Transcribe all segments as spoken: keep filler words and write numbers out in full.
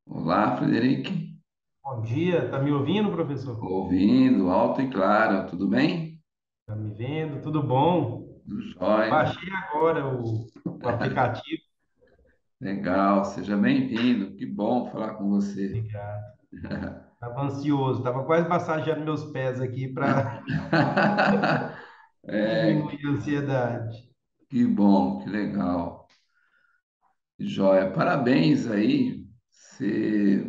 Olá, Frederico. Bom dia, tá me ouvindo, professor? Ouvindo, alto e claro, tudo bem? Tá me vendo? Tudo bom? Tudo jóia. Baixei agora o, o aplicativo. Legal, seja bem-vindo. Que bom falar com você. Obrigado. Tava ansioso, tava quase massageando meus pés aqui para É, diminuir a ansiedade. que bom, que legal. Jóia, parabéns aí. Você,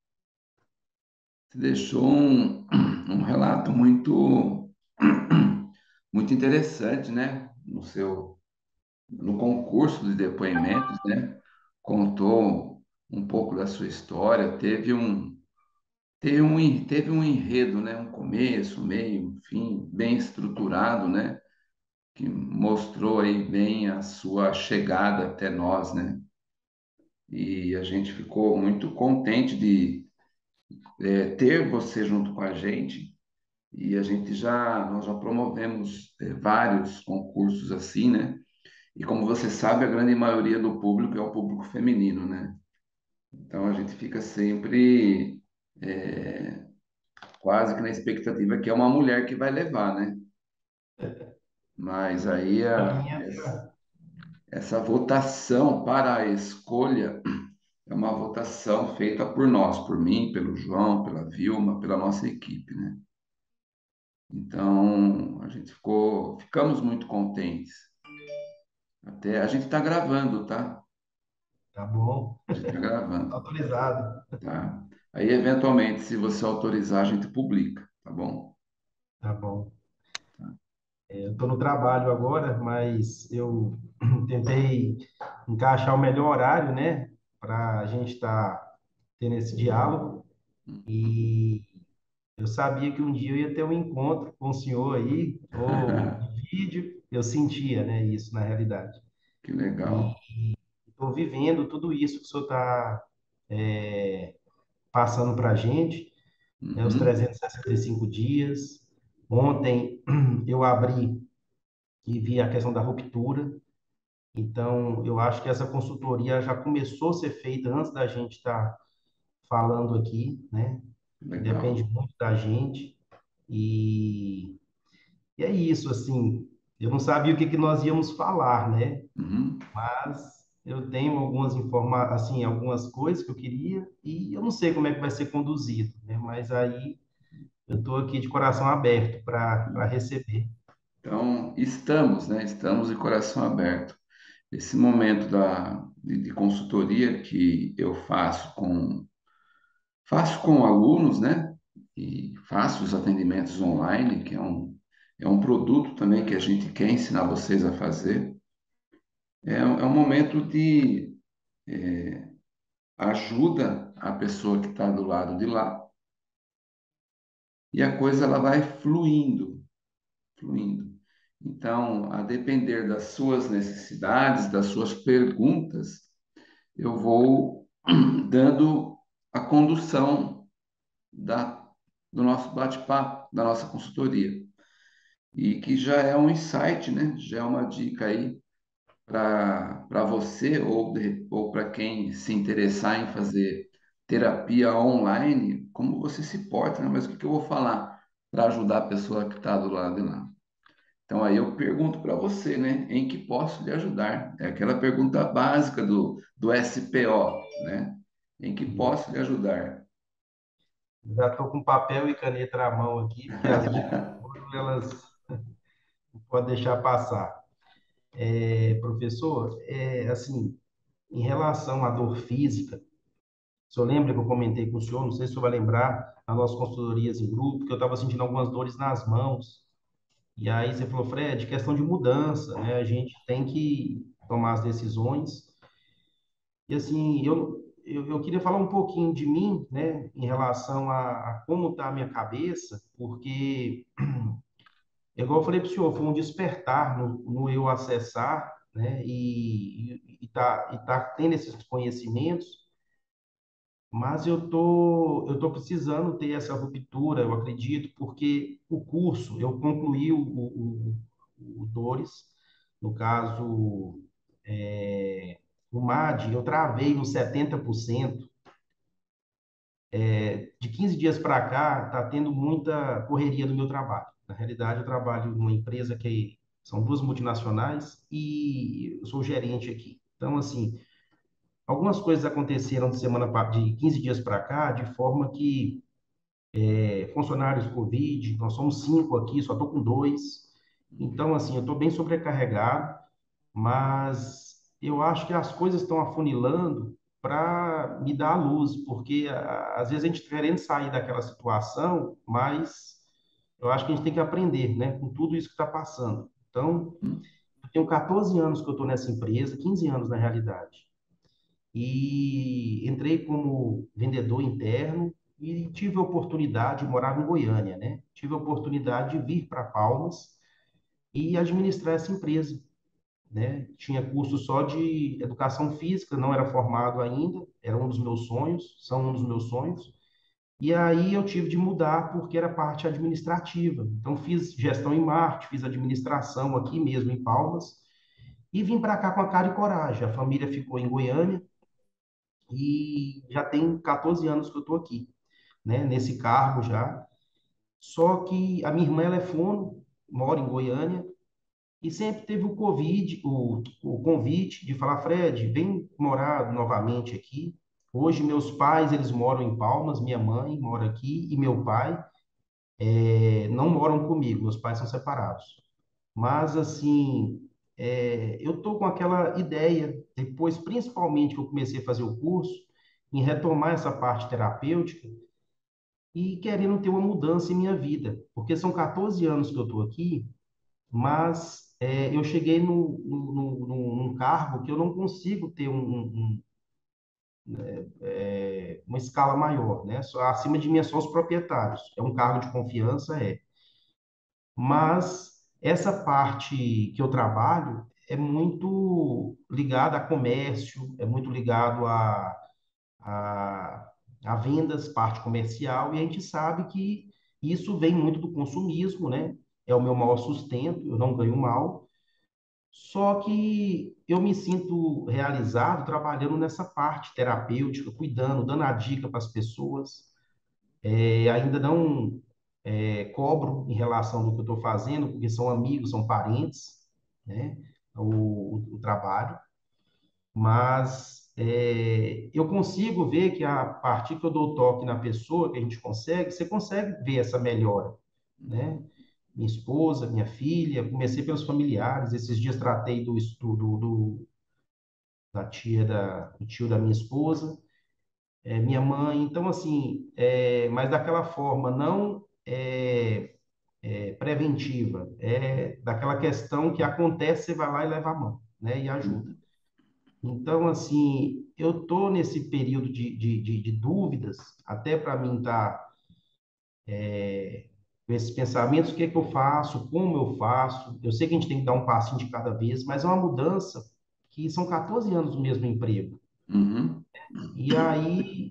você deixou um, um relato muito, muito interessante, né? No seu, no concurso de depoimentos, né? Contou um pouco da sua história, teve um Teve um, en- teve um enredo, né? Um começo, meio, fim, bem estruturado, né? Que mostrou aí bem a sua chegada até nós, né? E a gente ficou muito contente de eh, ter você junto com a gente. E a gente já, nós já promovemos eh, vários concursos assim, né? E como você sabe, a grande maioria do público é o público feminino, né? Então a gente fica sempre eh, quase que na expectativa que é uma mulher que vai levar, né? Mas aí A a, minha, essa votação para a escolha é uma votação feita por nós, por mim, pelo João, pela Vilma, pela nossa equipe, né? Então a gente ficou, ficamos muito contentes. Até a gente está gravando, tá? tá bom, A gente está gravando, autorizado. tá? Aí eventualmente, se você autorizar, a gente publica, tá bom? Tá bom. Eu estou no trabalho agora, mas eu tentei encaixar o melhor horário, né, para a gente estar tendo esse diálogo. E eu sabia que um dia eu ia ter um encontro com o senhor aí, ou de vídeo, eu sentia, né, isso na realidade. Que E legal. estou vivendo tudo isso que o senhor está passando para a gente, né, os Uhum. trezentos e sessenta e cinco dias. Ontem eu abri e vi a questão da ruptura, então eu acho que essa consultoria já começou a ser feita antes da gente estar falando aqui, né? Depende Legal. muito da gente. E E é isso, assim, eu não sabia o que que nós íamos falar, né? Uhum. Mas eu tenho algumas informa assim, algumas coisas que eu queria e eu não sei como é que vai ser conduzido, né? Mas aí eu estou aqui de coração aberto para para receber. Então, estamos, né? Estamos de coração aberto. Esse momento da, de, de consultoria que eu faço com, faço com alunos, né? E faço os atendimentos online, que é um, é um produto também que a gente quer ensinar vocês a fazer. É, um- é um momento de ajuda à pessoa que está do lado de lá e a coisa ela vai fluindo, fluindo. Então, a depender das suas necessidades, das suas perguntas, eu vou dando a condução da, do nosso bate-papo, da nossa consultoria. E que já é um insight, né? Já é uma dica aí para para você ou, de- ou para quem se interessar em fazer terapia online, como você se porta, né? Mas o que que eu vou falar para ajudar a pessoa que está do lado de lá? Então aí eu pergunto para você, né? Em que posso lhe ajudar? É aquela pergunta básica do, do S P O, né? Em que posso lhe ajudar? Já estou com papel e caneta na mão aqui, porque as dicas foram, elas não pode deixar passar. É, professor, é, assim, em relação à dor física, o senhor lembra que eu comentei com o senhor, não sei se o senhor vai lembrar, nas nossas consultorias em grupo, que eu estava sentindo algumas dores nas mãos. E aí você falou, Fred, questão de mudança, né? A gente tem que tomar as decisões. E assim, eu, eu, eu queria falar um pouquinho de mim, né, em relação a, a como está a minha cabeça, porque, é igual eu falei para o senhor, foi um despertar no, no eu acessar, né, e, e, e tá, e tá tendo esses conhecimentos. Mas eu tô, eu tô precisando ter essa ruptura, eu acredito, porque o curso, eu concluí o, o, o, o Dores, no caso, é, o M A D, eu travei nos setenta por cento, De quinze dias para cá, está tendo muita correria no meu trabalho. Na realidade, eu trabalho numa empresa que são duas multinacionais e eu sou gerente aqui. Então, assim, algumas coisas aconteceram de semana pa- de quinze dias para cá, de forma que é, funcionários Covid, nós somos cinco aqui, só estou com dois. Então, assim, eu estou bem sobrecarregado, mas eu acho que as coisas estão afunilando para me dar a luz, porque a- às vezes a gente tá querendo sair daquela situação, mas eu acho que a gente tem que aprender, né, com tudo isso que está passando. Então, eu tenho quatorze anos que eu estou nessa empresa, quinze anos na realidade, e entrei como vendedor interno e tive a oportunidade, morava em Goiânia, né? Tive a oportunidade de vir para Palmas e administrar essa empresa, né? Tinha curso só de educação física, não era formado ainda, era um dos meus sonhos, são um dos meus sonhos. E aí eu tive de mudar porque era parte administrativa. Então fiz gestão em marketing, fiz administração aqui mesmo em Palmas e vim para cá com a cara e coragem. A família ficou em Goiânia e já tem quatorze anos que eu estou aqui, né? Nesse cargo já. Só que a minha irmã ela é fono, mora em Goiânia e sempre teve o Covid, o, o convite de falar, Fred, vem morar novamente aqui. Hoje meus pais, eles moram em Palmas, minha mãe mora aqui e meu pai eh, não moram comigo, meus pais são separados. Mas, assim, eh, eu estou com aquela ideia, depois, principalmente que eu comecei a fazer o curso, em retomar essa parte terapêutica e querendo ter uma mudança em minha vida. Porque são quatorze anos que eu estou aqui, mas é, eu cheguei no, no, no, no- num cargo que eu não consigo ter um, um- um, é, uma escala maior, né? Só, acima de mim é só os proprietários. É um cargo de confiança, é. Mas essa parte que eu trabalho é muito ligada a comércio, é muito ligado a, a, a vendas, parte comercial, e a gente sabe que isso vem muito do consumismo, né? É o meu maior sustento, eu não ganho mal. Só que eu me sinto realizado trabalhando nessa parte terapêutica, cuidando, dando a dica para as pessoas. É, ainda não é, cobro em relação do que eu estou fazendo, porque são amigos, são parentes, né? O, o, o trabalho. Mas é, eu consigo ver que a partir que eu dou o toque na pessoa, que a gente consegue, você consegue ver essa melhora, né? Minha esposa, minha filha, comecei pelos familiares. Esses dias tratei do estudo do, da tia da, do tio da minha esposa, é, minha mãe. Então, assim, é, mas daquela forma não é, é, preventiva, é daquela questão que acontece, você vai lá e leva a mão, né? E ajuda. Então, assim, eu tô nesse período de, de, de, de dúvidas, até para mim estar com esses pensamentos, o que é que eu faço, como eu faço. Eu sei que a gente tem que dar um passinho de cada vez, mas é uma mudança que são quatorze anos no mesmo emprego. Uhum. E aí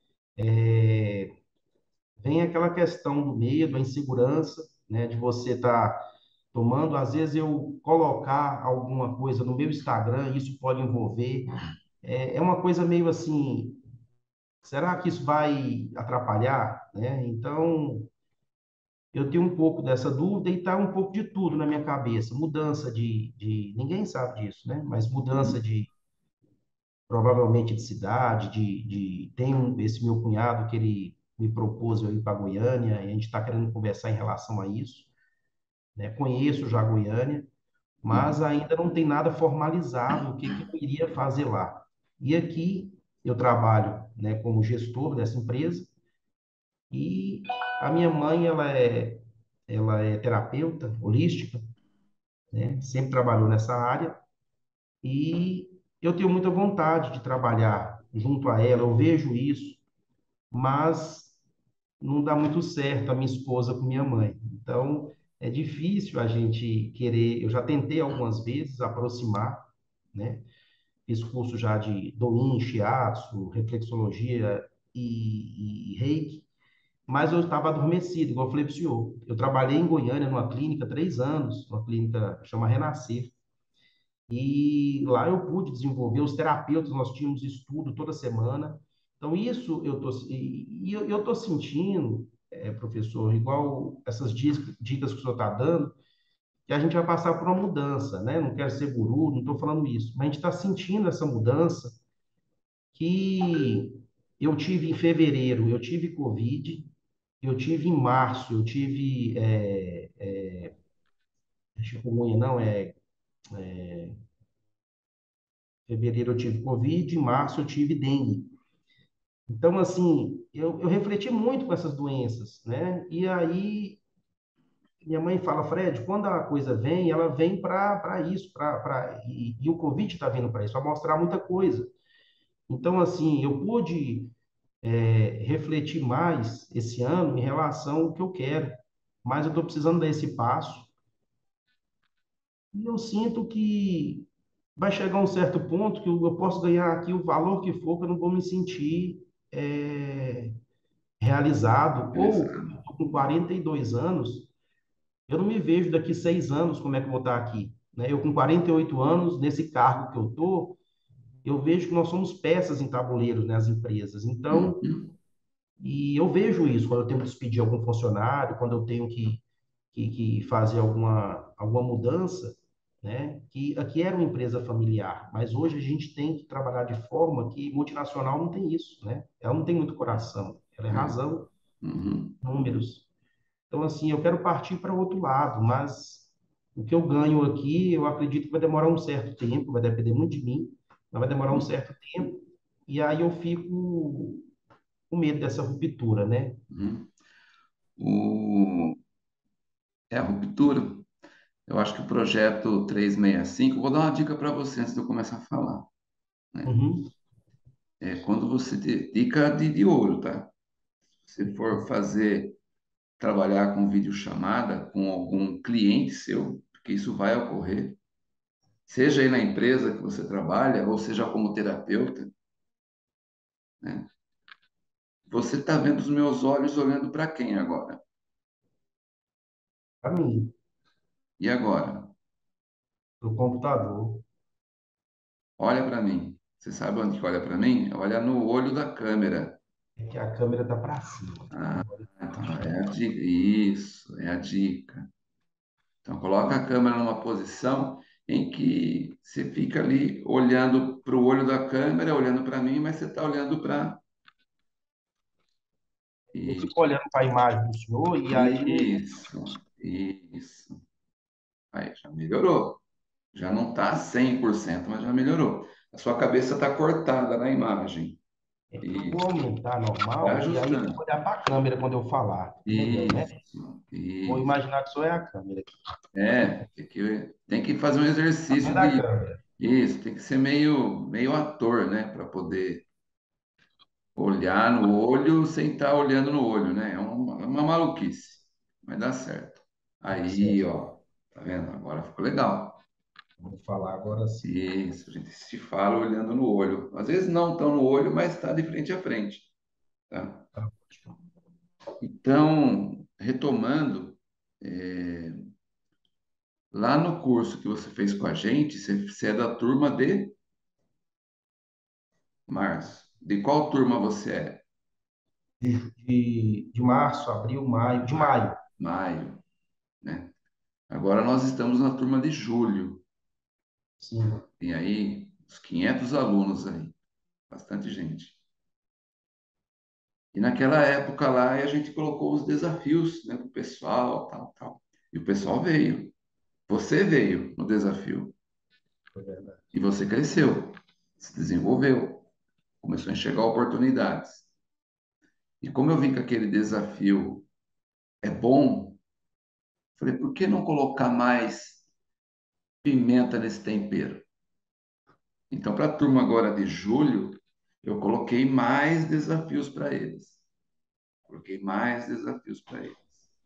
vem aquela questão do medo, a insegurança, né, de você estar tomando. Às vezes eu colocar alguma coisa no meu Instagram, isso pode envolver. É, é uma coisa meio assim, será que isso vai atrapalhar, né? Então, eu tenho um pouco dessa dúvida e está um pouco de tudo na minha cabeça. Mudança de, de, ninguém sabe disso, né? Mas mudança de, provavelmente de cidade, de, de tem um, esse meu cunhado que ele me propôs eu ir para Goiânia e a gente está querendo conversar em relação a isso, né? Conheço já Goiânia, mas Uhum. ainda não tem nada formalizado o que que eu iria fazer lá. E aqui eu trabalho, né, como gestor dessa empresa e a minha mãe ela é ela é terapeuta holística, né? Sempre trabalhou nessa área e eu tenho muita vontade de trabalhar junto a ela. Eu vejo isso, mas não dá muito certo a minha esposa com minha mãe. Então, é difícil a gente querer. Eu já tentei algumas vezes aproximar, né? Fiz curso já de Doin, Shiatsu, reflexologia e, e Reiki, mas eu estava adormecido, igual eu falei para o senhor. Eu trabalhei em Goiânia, numa clínica, três anos, uma clínica que chama Renascer. E lá eu pude desenvolver os terapeutas, nós tínhamos estudo toda semana, Então, isso eu tô, e e eu, eu tô sentindo, é, professor, igual essas dicas, dicas que o senhor está dando, que a gente vai passar por uma mudança, né? Não quero ser guru, não estou falando isso, mas a gente está sentindo essa mudança que eu tive em fevereiro, eu tive Covid, eu tive em março, eu tive é, chikungunya, não, é fevereiro eu tive Covid, em março eu tive dengue. Então, assim, eu, eu refleti muito com essas doenças, né? E aí, minha mãe fala, Fred, quando a coisa vem, ela vem para isso, para e, e o Covid está vindo para isso, para mostrar muita coisa. Então, assim, eu pude é, refletir mais esse ano em relação ao que eu quero, mas eu estou precisando dar esse passo. E eu sinto que vai chegar um certo ponto que eu eu posso ganhar aqui o valor que for, que eu não vou me sentir é, realizado. Ou, Realizado. eu tô com quarenta e dois anos, eu não me vejo daqui seis anos como é que eu vou estar aqui. Né? Eu com quarenta e oito anos, nesse cargo que eu tô, eu vejo que nós somos peças em tabuleiros, né, as empresas. Então, Uhum. e eu vejo isso quando eu tenho que despedir algum funcionário, quando eu tenho que, que, que fazer alguma, alguma mudança, né? Que aqui era uma empresa familiar, mas hoje a gente tem que trabalhar de forma que multinacional não tem isso, né? Ela não tem muito coração, ela é É. razão, Uhum. números. Então, assim, eu quero partir para outro lado, mas o que eu ganho aqui, eu acredito que vai demorar um certo tempo, vai depender muito de mim, mas vai demorar um certo tempo, e aí eu fico com medo dessa ruptura, né? Uhum. O... É a ruptura. Eu acho que o projeto trezentos e sessenta e cinco, vou dar uma dica para você antes de eu começar a falar, né? Uhum. É quando você te... dica de, de ouro, tá? Se for fazer, trabalhar com videochamada com algum cliente seu, porque isso vai ocorrer, seja aí na empresa que você trabalha, ou seja como terapeuta, né? Você está vendo os meus olhos olhando para quem agora? Para mim, E agora? para o computador. Olha para mim. Você sabe onde que olha para mim? Olha no olho da câmera. É que a câmera tá para cima. Ah, Agora eu tô então é a enxergando. dica. Isso, é a dica. Então coloca a câmera numa posição em que você fica ali olhando para o olho da câmera, olhando para mim, mas você está olhando para Eu fico olhando para a imagem do senhor e aí não. isso, isso. Aí já melhorou. Já não está cem por cento, mas já melhorou. A sua cabeça está cortada na imagem. Eu vou Isso. aumentar Vai normal e aí eu vou ajustando. olhar para a câmera quando eu falar. Fica melhor, né? Isso, Vou isso. imaginar que só é a câmera aqui. É, tem que, tem que fazer um É exercício da de câmera. isso, tem que ser meio, meio ator, né? Para poder olhar no olho sem estar olhando no olho, né? É uma, é uma maluquice, mas dá certo. Tá Aí, certo. ó, tá vendo? Agora ficou legal. Vou falar agora sim. Isso, a gente se fala olhando no olho. Às vezes não tão no olho, mas está de frente a frente, tá? Tá ótimo. Então, retomando, é, lá no curso que você fez com a gente, você, você é da turma de março. De qual turma você é? De, de, de março, abril, maio, de maio. Maio, né? Agora nós estamos na turma de julho. Sim. Tem aí uns quinhentos alunos aí, bastante gente. E naquela época lá, a gente colocou os desafios, né, para o pessoal, tal, tal. E o pessoal veio. Você veio no desafio. Foi verdade. E você cresceu, se desenvolveu, começou a enxergar oportunidades. E como eu vi que aquele desafio é bom, falei, por que não colocar mais pimenta nesse tempero? Então, para a turma agora de julho, eu coloquei mais desafios para eles. Coloquei mais desafios para eles.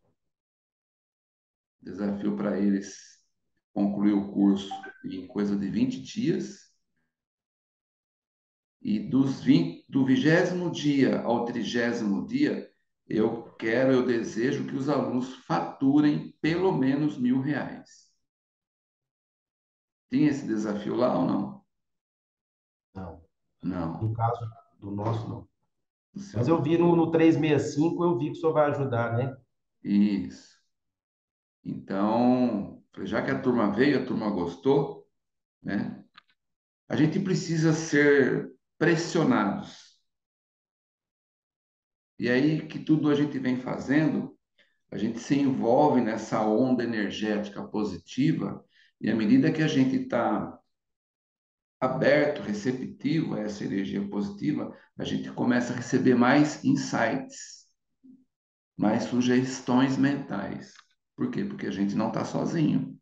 Desafio para eles concluir o curso em coisa de vinte dias. E dos vinte, do vigésimo dia ao trigésimo dia, eu quero, eu desejo que os alunos faturem pelo menos mil reais. Tem esse desafio lá ou não? Não. No Não. caso do nosso, não. no seu Mas eu vi no, no trezentos e sessenta e cinco, eu vi que o senhor vai ajudar, né? Isso. Então, já que a turma veio, a turma gostou, né? A gente precisa ser pressionados. E aí que tudo a gente vem fazendo, a gente se envolve nessa onda energética positiva, e à medida que a gente está aberto, receptivo a essa energia positiva, a gente começa a receber mais insights, mais sugestões mentais. Por quê? Porque a gente não está sozinho.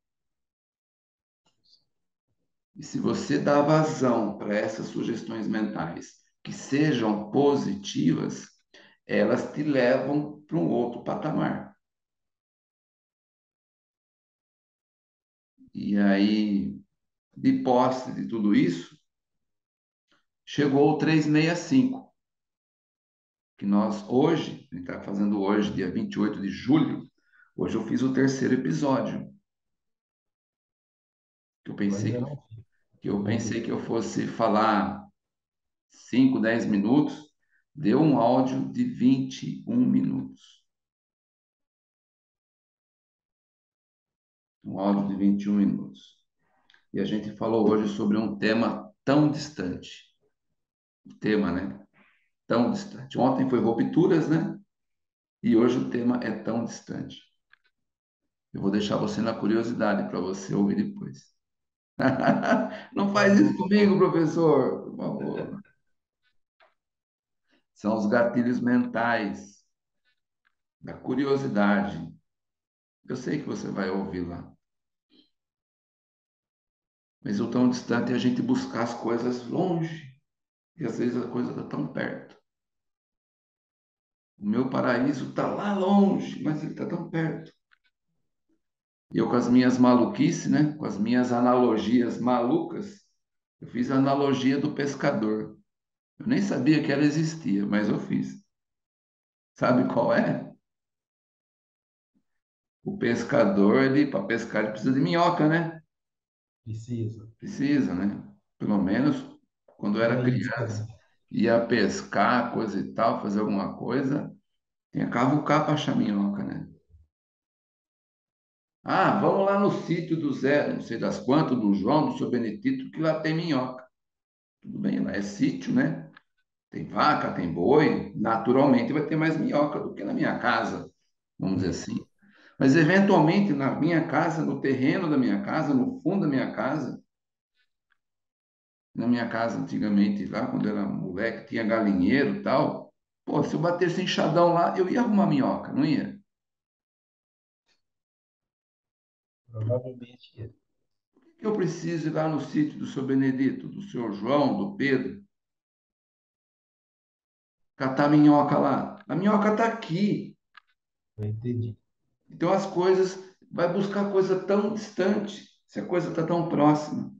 E se você dá vazão para essas sugestões mentais que sejam positivas, elas te levam para um outro patamar. E aí, de posse de tudo isso, chegou o trezentos e sessenta e cinco, que nós hoje, a gente está fazendo hoje, dia vinte e oito de julho, hoje eu fiz o terceiro episódio, que eu Eu pensei ainda que, não vi. que eu Vou pensei ver. que eu fosse falar cinco, dez minutos, deu um áudio de vinte e um minutos. Um áudio de vinte e um minutos. E a gente falou hoje sobre um tema tão distante. O tema, né? Tão distante. Ontem foi rupturas, né? E hoje o tema é tão distante. Eu vou deixar você na curiosidade para você ouvir depois. Não Tá faz isso bom. comigo, professor, por favor. São os gatilhos mentais, da curiosidade. Eu sei que você vai ouvir lá. Mas o tão distante é a gente buscar as coisas longe. E às vezes a coisa está tão perto. O meu paraíso está lá longe, mas ele está tão perto. E eu, com as minhas maluquices, né? Com as minhas analogias malucas, eu fiz a analogia do pescador. Eu nem sabia que ela existia, mas eu fiz. Sabe qual é? O pescador, ele, para pescar, ele precisa de minhoca, né? Precisa. Precisa, né? Pelo menos quando eu E era aí, criança, César? ia pescar, coisa e tal, fazer alguma coisa, tinha que cavucar para achar minhoca, né? Ah, vamos lá no sítio do Zé, não sei das quantas, do João, do seu Benedito, que lá tem minhoca. Tudo bem, lá é sítio, né? Tem vaca, tem boi, naturalmente vai ter mais minhoca do que na minha casa, vamos dizer É, assim. Mas eventualmente na minha casa, no terreno da minha casa, no fundo da minha casa, na minha casa antigamente, lá quando eu era moleque, tinha galinheiro e tal. Pô, se eu batesse enxadão lá, eu ia arrumar minhoca, não ia? provavelmente é. Por que eu preciso ir lá no sítio do seu Benedito, do seu João, do Pedro, catar minhoca lá? A minhoca está aqui. Eu entendi. Então as coisas, vai buscar coisa tão distante, se a coisa está tão próxima.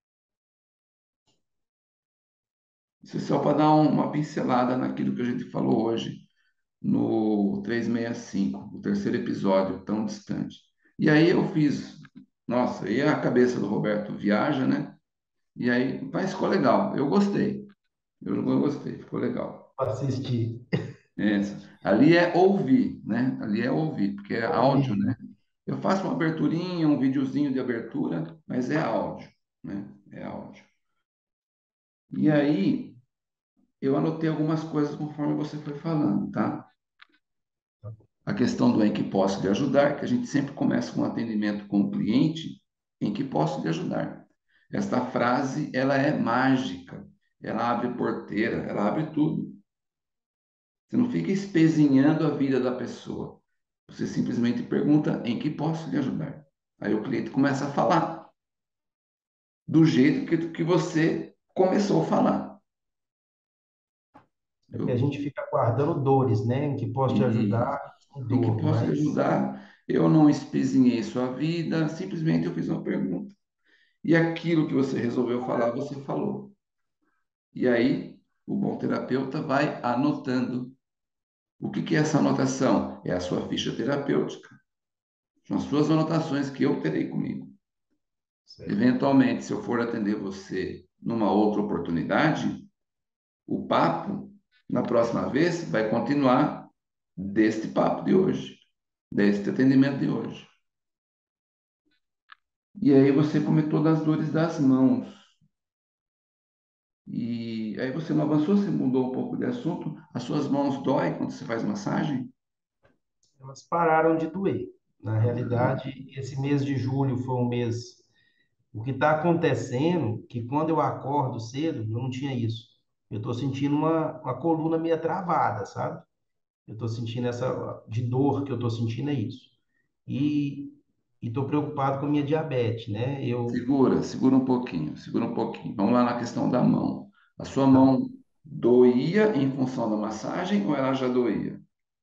Isso é só para dar um- uma pincelada naquilo que a gente falou hoje no trezentos e sessenta e cinco, o terceiro episódio, tão distante. E aí eu fiz, nossa, aí a cabeça do Roberto viaja, né? E aí, mas ficou legal, eu gostei, eu, eu gostei, ficou legal. Para assistir. Essa. Ali é ouvir, né? Ali é ouvir, porque é áudio, Ouvir. né? Eu faço uma aberturinha, um videozinho de abertura, mas é áudio, né? É áudio. E aí, eu anotei algumas coisas conforme você foi falando, tá? A questão do em que posso lhe ajudar, que a gente sempre começa com um atendimento com o cliente, em que posso lhe ajudar. Esta frase, ela é mágica, ela abre porteira, ela abre tudo. Você não fica espezinhando a vida da pessoa. Você simplesmente pergunta em que posso lhe ajudar. Aí o cliente começa a falar do jeito que, que você começou a falar. É que a Eu, gente fica guardando dores, né? Em que posso te e, ajudar com em que dor, posso lhe mas ajudar? Eu não espezinhei sua vida, simplesmente eu fiz uma pergunta. E aquilo que você resolveu falar, você falou. E aí, o bom terapeuta vai anotando. O que que é essa anotação? É a sua ficha terapêutica. São as suas anotações que eu terei comigo. certo. Eventualmente, se eu for atender você numa outra oportunidade, o papo Na próxima vez, vai continuar deste papo de hoje, deste atendimento de hoje. E aí você comentou das dores das mãos. E aí você não avançou, você mudou um pouco de assunto. As suas mãos doem quando você faz massagem? Elas pararam de doer. Na Ah, realidade, esse mês de julho foi um mês. O que está acontecendo, que quando eu acordo cedo, eu não tinha isso. Eu estou sentindo uma, uma coluna meio travada, sabe? Eu estou sentindo essa de dor que eu estou sentindo é isso. E estou preocupado com a minha diabetes, né? Eu, segura, segura um pouquinho, segura um pouquinho. Vamos lá na questão da mão. A sua tá. mão doía em função da massagem ou ela já doía?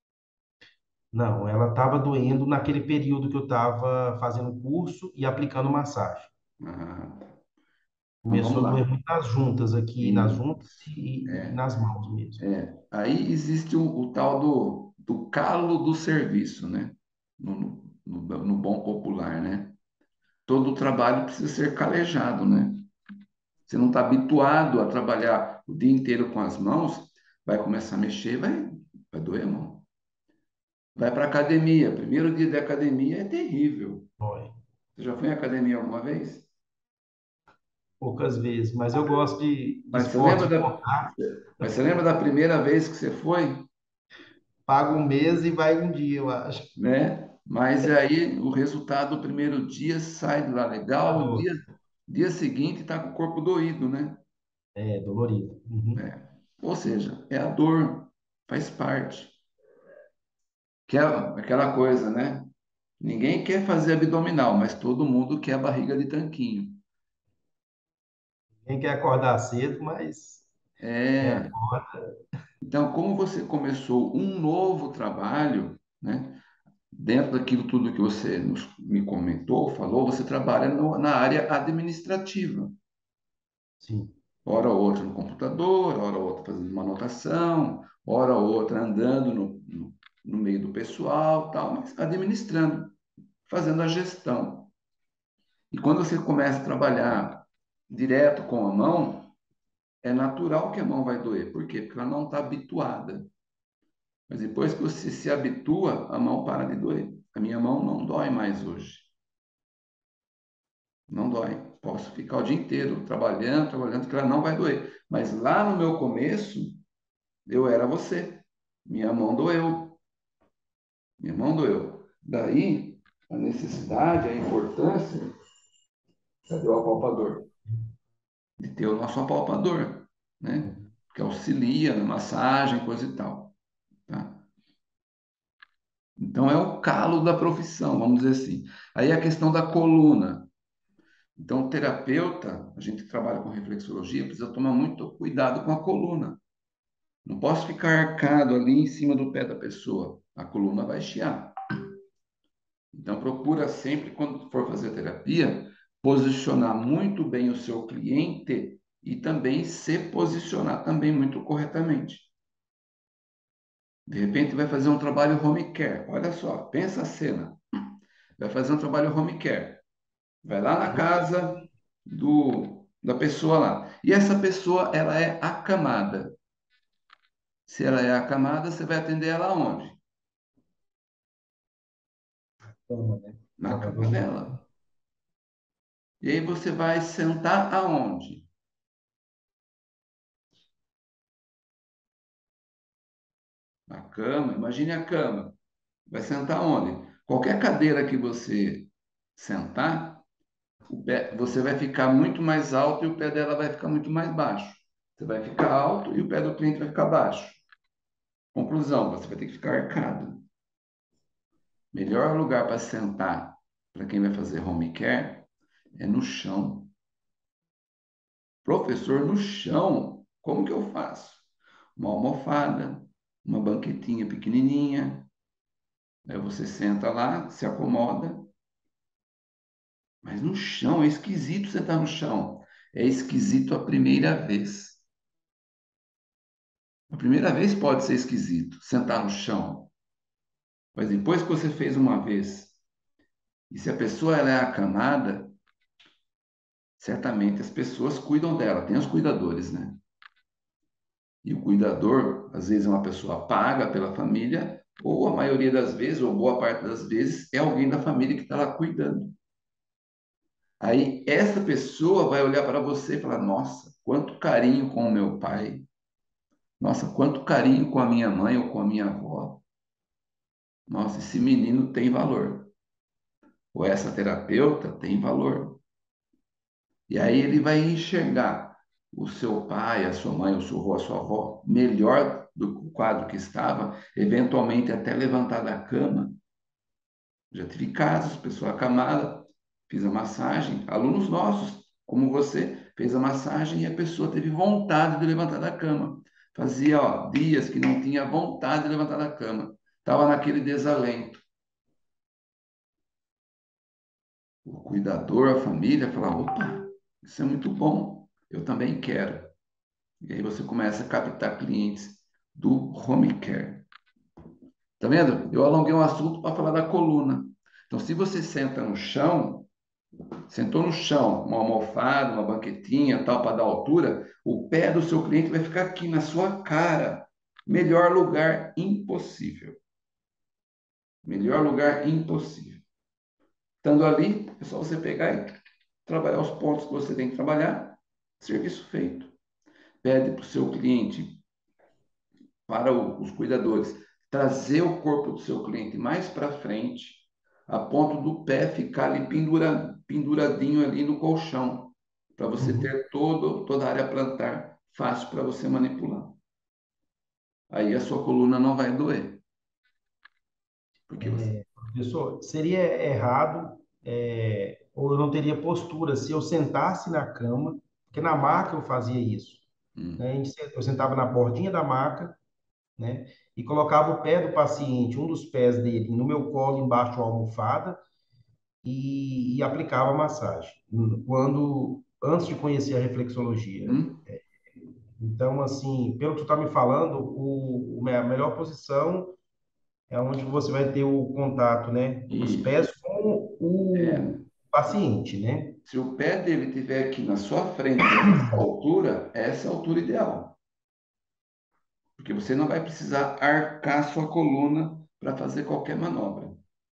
Não, ela estava doendo naquele período que eu estava fazendo curso e aplicando massagem. Ah, tá. Então vamos Começou a doer lá. muito nas juntas aqui, nas E, juntas e, e nas mãos mesmo. é, aí existe o, o tal do, do calo do serviço, né? No, no, no no bom popular, né? Todo trabalho precisa ser calejado, né? Você não está habituado a trabalhar o dia inteiro com as mãos, vai começar a mexer, vai, vai doer a mão. Vai para a academia. Primeiro dia de academia é terrível. Dói. Você já foi em academia alguma vez? Poucas vezes, mas eu gosto de, de Mas você lembra esporte de da, contato. mas você lembra da primeira vez que você foi, Pago um mês e vai um dia, eu acho. né? Mas aí o resultado do primeiro dia sai de lá A legal, o dor. dia, dia seguinte está com o corpo doído, né? É dolorido. Uhum. É. Ou seja, é a dor, faz parte. Que é aquela coisa, né? Ninguém quer fazer abdominal, mas todo mundo quer a barriga de tanquinho. Ninguém quer acordar cedo, mas é a É, conta. então, como você começou um novo trabalho, né? Dentro daquilo tudo que você nos, me comentou, falou, você trabalha no- na área administrativa. Sim. Hora ou outra no computador, hora ou outra fazendo uma anotação, hora ou outra andando no, no, no meio do pessoal, tal, mas administrando, fazendo a gestão. E quando você começa a trabalhar direto com a mão, é natural que a mão vai doer. Por quê? Porque ela não está habituada. Mas depois que você se habitua, a mão para de doer. A minha mão não dói mais hoje. Não dói. Posso ficar o dia inteiro trabalhando, trabalhando, que ela não vai doer. Mas lá no meu começo, eu era você. Minha mão doeu. Minha mão doeu. Daí, a necessidade, a importância, cadê o apalpador? De ter o nosso apalpador, né? Que auxilia na massagem, coisa e tal. Tá? Então, é o calo da profissão, vamos dizer assim. Aí a questão da coluna. Então, o terapeuta, a gente que trabalha com reflexologia, precisa tomar muito cuidado com a coluna. Não posso ficar arcado ali em cima do pé da pessoa. A coluna vai chiar. Então, procura sempre, quando for fazer terapia, posicionar muito bem o seu cliente e também se posicionar também muito corretamente. De repente, vai fazer um trabalho home care. Olha só, pensa a cena. Vai fazer um trabalho home care. Vai lá na casa do, da pessoa lá. E essa pessoa, ela é acamada. Se ela é acamada, você vai atender ela onde? Cama, né? Na cama Provavelmente. dela. E aí você vai sentar aonde? Na cama. Imagine a cama. Vai sentar onde? Qualquer cadeira que você sentar, o pé, você vai ficar muito mais alto e o pé dela vai ficar muito mais baixo. Você vai ficar alto e o pé do cliente vai ficar baixo. Conclusão, você vai ter que ficar arcado. Melhor lugar para sentar para quem vai fazer home care é no chão. Professor, no chão, como que eu faço? Uma almofada, uma banquetinha pequenininha. Aí você senta lá, se acomoda. Mas no chão, é esquisito sentar no chão. É esquisito a primeira vez. A primeira vez pode ser esquisito, sentar no chão. Mas depois que você fez uma vez, e se a pessoa ela é acamada, certamente as pessoas cuidam dela, tem os cuidadores, né? E o cuidador, às vezes, é uma pessoa paga pela família, ou a maioria das vezes, ou boa parte das vezes, é alguém da família que está lá cuidando. Aí essa pessoa vai olhar para você e falar: Nossa, quanto carinho com o meu pai. Nossa, quanto carinho com a minha mãe ou com a minha avó. Nossa, esse menino tem valor. Ou essa terapeuta tem valor. E aí ele vai enxergar o seu pai, a sua mãe, o seu avô, a sua avó melhor do que o quadro que estava, eventualmente até levantar da cama. Já tive casos, pessoa acamada, fiz a massagem, alunos nossos, como você, fez a massagem e a pessoa teve vontade de levantar da cama. Fazia, ó, dias que não tinha vontade de levantar da cama. Estava naquele desalento. O cuidador, a família, fala: opa, isso é muito bom, eu também quero. E aí você começa a captar clientes do home care. Tá vendo? Eu alonguei um assunto para falar da coluna. Então, se você senta no chão, sentou no chão, uma almofada, uma banquetinha, tal, para dar altura, o pé do seu cliente vai ficar aqui na sua cara. Melhor lugar impossível. Melhor lugar impossível. Estando ali, é só você pegar e trabalhar os pontos que você tem que trabalhar, serviço feito. Pede para o seu cliente, para o, os cuidadores, trazer o corpo do seu cliente mais para frente, a ponto do pé ficar ali pendura, penduradinho ali no colchão, para você Uhum. ter todo, toda a área plantar fácil para você manipular. Aí a sua coluna não vai doer, porque você... Professor, seria errado, é, ou eu não teria postura se eu sentasse na cama, porque na maca eu fazia isso, né? A Hum, gente sen- Eu sentava na bordinha da maca, né? E colocava o pé do paciente, um dos pés dele, no meu colo, embaixo de uma almofada, e, e aplicava a massagem. Quando, antes de conhecer a reflexologia. hum, Então, assim, pelo que tu está me falando, o, o- a melhor posição é onde você vai ter o contato, né, dos isso. pés com É, o paciente, né? se o pé dele estiver aqui na sua frente, nessa altura, essa é a altura ideal. Porque você não vai precisar arcar sua coluna para fazer qualquer manobra.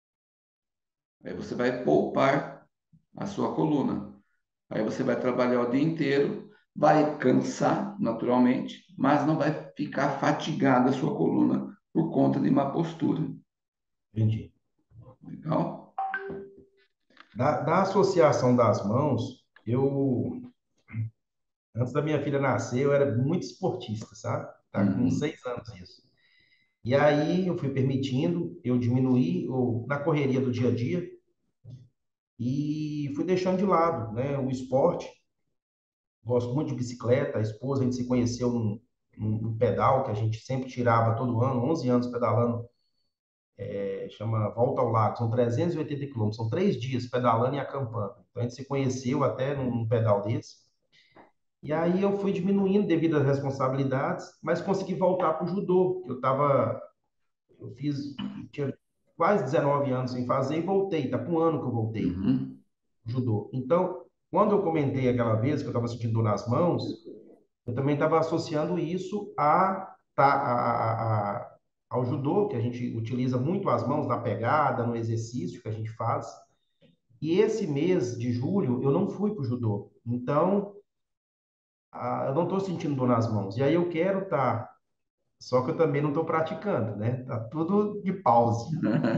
Aí você vai poupar a sua coluna. Aí você vai trabalhar o dia inteiro, vai cansar naturalmente, mas não vai ficar fatigada a sua coluna por conta de má postura. Entendi. Legal? Da, da associação das mãos, eu, antes da minha filha nascer, eu era muito esportista, sabe? Tá com Uhum, seis anos isso. E aí eu fui permitindo, eu diminuí ou, na correria do dia a dia e fui deixando de lado, né, o esporte. Gosto muito de bicicleta, a esposa, a gente se conheceu num, num, num pedal que a gente sempre tirava todo ano, onze anos pedalando, é, chama Volta ao Lago, são trezentos e oitenta quilômetros, são três dias pedalando e acampando. Então a gente se conheceu até num, num pedal desse. E aí eu fui diminuindo devido às responsabilidades, mas consegui voltar para o judô, que eu tava, eu fiz, tinha quase dezenove anos sem fazer e voltei, tá com um ano que eu voltei, uhum. judô. Então, quando eu comentei aquela vez que eu estava sentindo dor nas mãos, eu também estava associando isso a, tá, a, a, a- ao judô, que a gente utiliza muito as mãos na pegada, no exercício que a gente faz. E esse mês de julho eu não fui para o judô. Então, ah, eu não estou sentindo dor nas mãos. E aí eu quero estar, tá, só que eu também não estou praticando, né? Tá tudo de pause.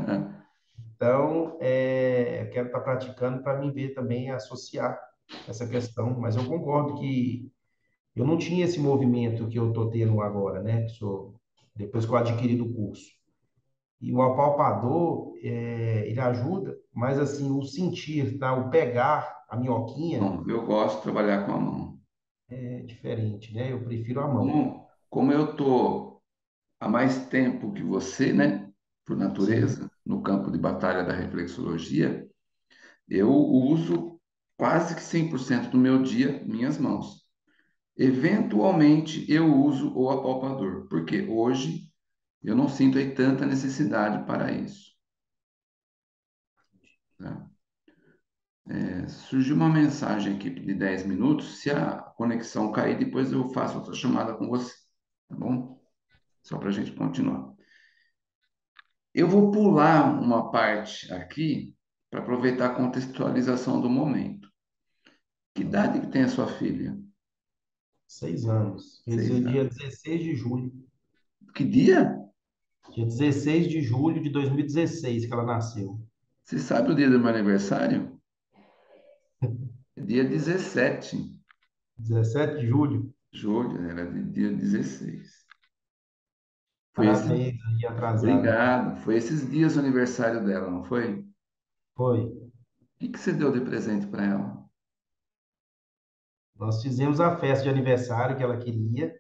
Então, é, eu quero estar tá praticando para mim ver também associar essa questão. Mas eu concordo que eu não tinha esse movimento que eu estou tendo agora, né? Que sou, depois que eu adquiri do curso. E o apalpador, é, ele ajuda, mas assim, o sentir, tá? O pegar a minhoquinha Bom, eu gosto de trabalhar com a mão. é diferente, né? Eu prefiro a mão. Como, como eu estou há mais tempo que você, né, por Sim, natureza, no campo de batalha da reflexologia, eu uso quase que cem por cento do meu dia minhas mãos. Eventualmente eu uso o apalpador, porque hoje eu não sinto aí tanta necessidade para isso. Tá? É, surgiu uma mensagem aqui de dez minutos. Se a conexão cair, depois eu faço outra chamada com você. tá bom? Só para a gente continuar. Eu vou pular uma parte aqui para aproveitar a contextualização do momento. Que idade que tem a sua filha? Seis anos. Esse é Seis dia anos. dezesseis de julho. Que dia? Dia dezesseis de julho de dois mil e dezesseis que ela nasceu. Você sabe o dia do meu aniversário? É dia dezessete dezessete de julho. de julho, né? Era de dia dezesseis. Foi esse. Parabéns aí atrasado, então. Obrigado. Foi esses dias o aniversário dela, não foi? O Foi. que que você deu de presente para ela? Nós fizemos a festa de aniversário que ela queria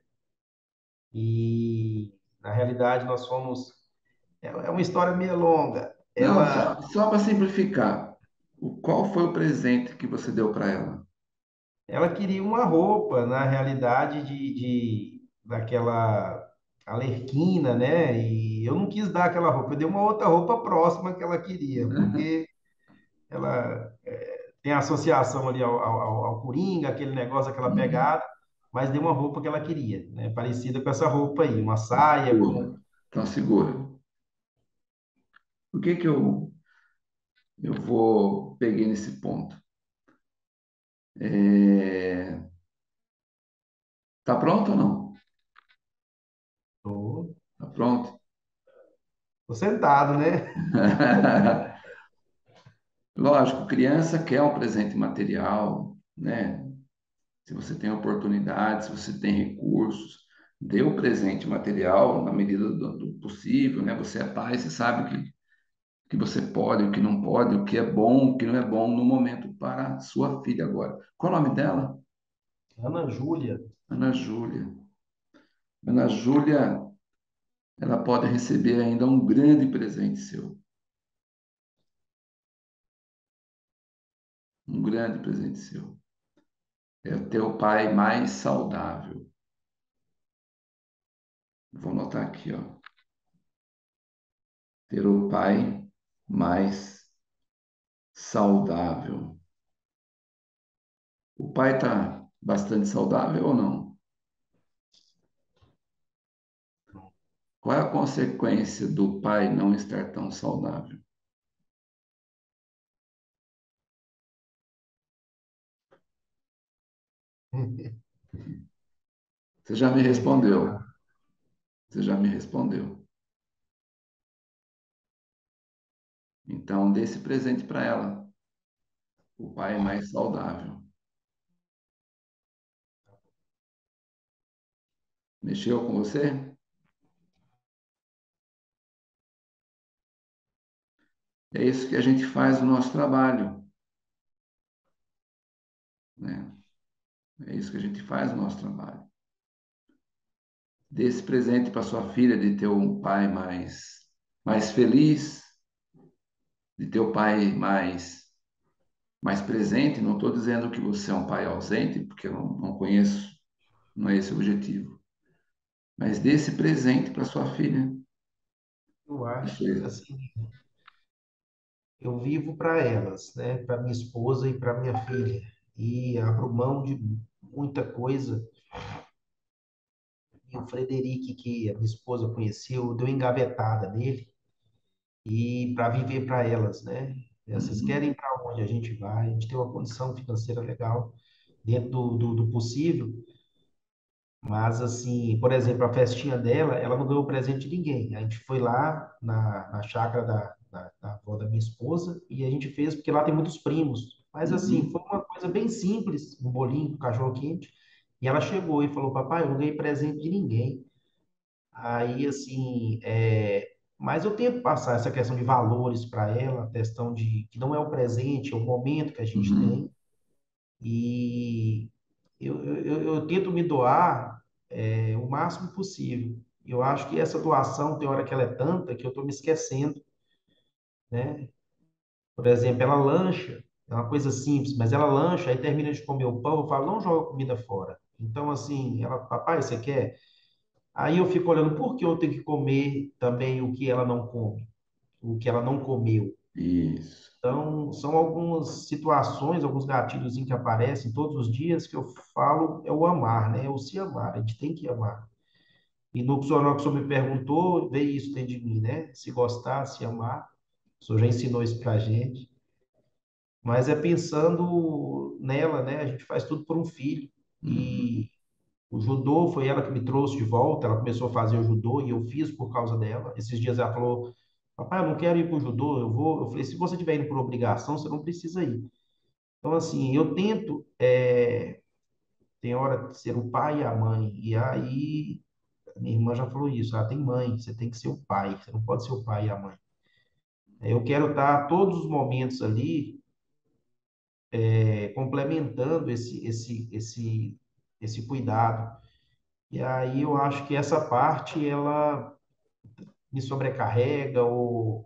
e, na realidade, nós fomos. É é uma história meio longa. Não, Ela, só, só para simplificar. O, qual foi o presente que você deu para ela? ela queria uma roupa, na realidade, de, de daquela Arlequina, né? E eu não quis dar aquela roupa. Eu dei uma outra roupa próxima que ela queria, porque ela tem a associação ali ao, ao, ao ao Coringa, aquele negócio, aquela Uhum. pegada, mas dei uma roupa que ela queria, né? Parecida com essa roupa aí, uma Então, saia segura. com. Então, segura. Por que que eu, eu vou peguei nesse ponto? É, tá pronto ou não? Tô, Tá pronto? tô sentado, né? Lógico, criança quer um presente material, né? Se você tem oportunidade, se você tem recursos, dê o presente material na medida do, do possível, né? Você é pai, você sabe que, que você pode, o que não pode, o que é bom, o que não é bom no momento para sua filha agora. Qual é o nome dela? Ana Júlia, Ana Júlia. Ana Júlia, ela pode receber ainda um grande presente seu, um grande presente seu. É o teu pai mais saudável. Vou anotar aqui, ó. Ter o pai mais saudável. O pai está bastante saudável ou não? Qual é a consequência do pai não estar tão saudável? Você já me é, respondeu. Você já me respondeu. Então, dê esse presente para ela. O pai mais saudável. Mexeu com você? É isso que a gente faz no nosso trabalho, né? É isso que a gente faz no nosso trabalho. Dê esse presente para sua filha de ter um pai mais, mais feliz, de ter o pai mais, mais presente. Não estou dizendo que você é um pai ausente, porque eu não, não conheço, não é esse o objetivo. Mas dê esse presente para sua filha. eu acho, Você- assim, eu vivo para elas, né? Para minha esposa e para minha filha. E abro mão de muita coisa. E o Frederico, que a minha esposa conheceu, deu engavetada nele e para viver para elas, né? Vocês querem Uhum, ir para onde a gente vai? A gente tem uma condição financeira legal dentro do, do, do possível. Mas, assim, por exemplo, a festinha dela, ela não ganhou presente de ninguém. A gente foi lá na, na chácara da, da, da avó da minha esposa e a gente fez, porque lá tem muitos primos. Mas, assim, foi uhum. uma coisa bem simples, um bolinho, um cachorro-quente. E ela chegou e falou, papai, eu não ganhei presente de ninguém. Aí, assim, é... mas eu tento passar essa questão de valores para ela, a questão de que não é o presente, é o momento que a gente tem. Uhum. E eu, eu, eu eu tento me doar é, o máximo possível. Eu acho que essa doação tem hora que ela é tanta que eu estou me esquecendo, né? Por exemplo, ela lancha, é uma coisa simples, mas ela lancha, aí termina de comer o pão, eu falo, não joga comida fora. Então, assim, ela, papai, você quer? Aí eu fico olhando, por que eu tenho que comer também o que ela não come, o que ela não comeu? Isso. Então, são algumas situações, alguns gatilhos que aparecem todos os dias que eu falo é o amar, né? É o se amar, a gente tem que amar. E no que o senhor, que o senhor me perguntou, veio isso dentro de mim, né? Se gostar, se amar. O senhor já ensinou isso pra gente. Mas é pensando nela, né? A gente faz tudo por um filho. Uhum. E o judô foi ela que me trouxe de volta. Ela começou a fazer o judô e eu fiz por causa dela. Esses dias ela falou: Papai, eu não quero ir para o judô, eu vou. Eu falei: Se você estiver indo por obrigação, você não precisa ir. Então, assim, eu tento, é, tem hora de ser o pai e a mãe. E aí, a minha irmã já falou isso: ah, tem mãe, você tem que ser o pai, você não pode ser o pai e a mãe. Eu quero estar todos os momentos ali, é, complementando esse, esse, esse, esse cuidado. E aí eu acho que essa parte ela me sobrecarrega ou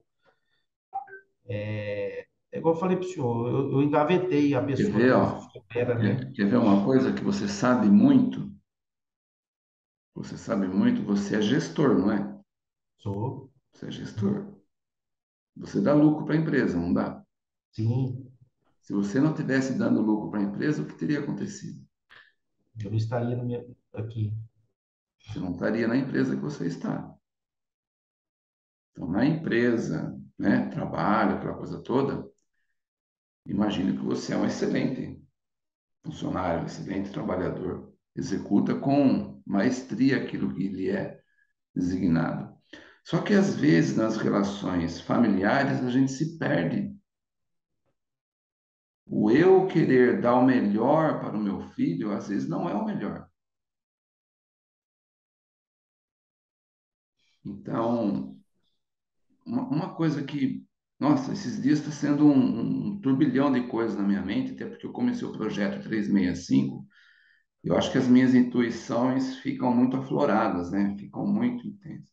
é igual eu falei para o senhor, eu, eu engavetei a Quer pessoa ver, que eu ó? sou era, né? Quer, quer ver uma coisa que você sabe muito? Você sabe muito, você é gestor, não é? Sou, Você é gestor. Você dá lucro para a empresa, não dá? sim, Se você não tivesse dando lucro para a empresa, o que teria acontecido? eu não estaria no meu, aqui. Você não estaria na empresa que você está. Então, na empresa, né, trabalho, aquela coisa toda, imagine que você é um excelente funcionário, um excelente trabalhador. Executa com maestria aquilo que lhe é designado. Só que às vezes nas relações familiares a gente se perde. O eu querer dar o melhor para o meu filho, às vezes não é o melhor. Então, uma, uma coisa que, nossa, esses dias está sendo um, um um turbilhão de coisas na minha mente, até porque eu comecei o projeto trezentos e sessenta e cinco. Eu acho que as minhas intuições ficam muito afloradas, né? Ficam muito intensas.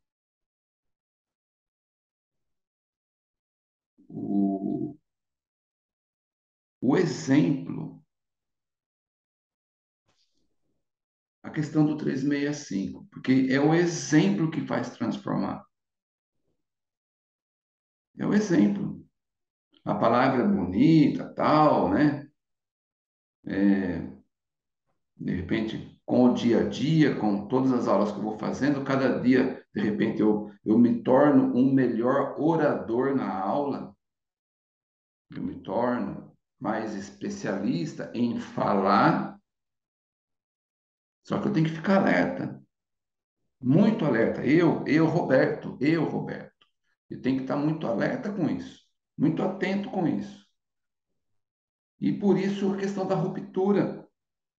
O, o exemplo, a questão do trezentos e sessenta e cinco, porque é o exemplo que faz transformar. É o exemplo. A palavra é bonita, tal, né? De repente, com o dia a dia, com todas as aulas que eu vou fazendo, cada dia, de repente, eu, eu me torno um melhor orador na aula, eu me torno mais especialista em falar, só que eu tenho que ficar alerta, muito alerta. Eu, eu, Roberto, eu, Roberto, eu tenho que estar muito alerta com isso, muito atento com isso. E por isso a questão da ruptura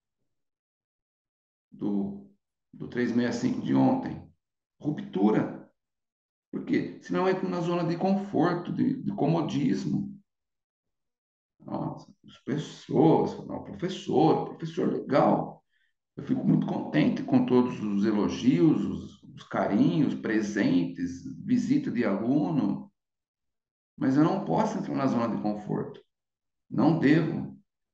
do, do trezentos e sessenta e cinco de ontem. Ruptura. Porque senão eu entro na zona de conforto, de, de comodismo. Nossa, as pessoas, não, professor, professor legal. Eu fico muito contente com todos os elogios, os, os carinhos, presentes, visita de aluno, mas eu não posso entrar na zona de conforto. Não devo.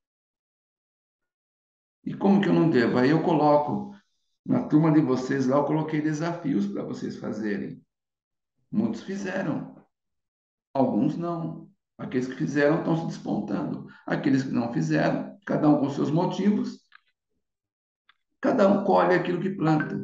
E como que eu não devo? Aí eu coloco, na turma de vocês lá, eu coloquei desafios para vocês fazerem. Muitos fizeram. Alguns não. Aqueles que fizeram estão se despontando. Aqueles que não fizeram, cada um com seus motivos, cada um colhe aquilo que planta.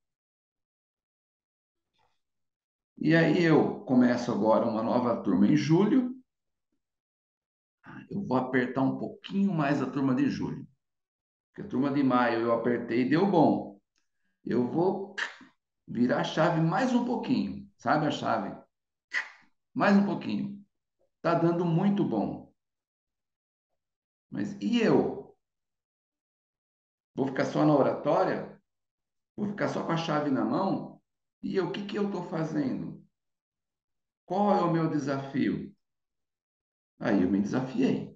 E aí eu começo agora uma nova turma em julho. Eu vou apertar um pouquinho mais a turma de julho. Porque a turma de maio eu apertei e deu bom. Eu vou virar a chave mais um pouquinho. Sabe a chave? Mais um pouquinho. Tá dando muito bom. Mas e eu? Vou ficar só na oratória? Vou ficar só com a chave na mão? E eu, o que que eu estou fazendo? Qual é o meu desafio? Aí eu me desafiei.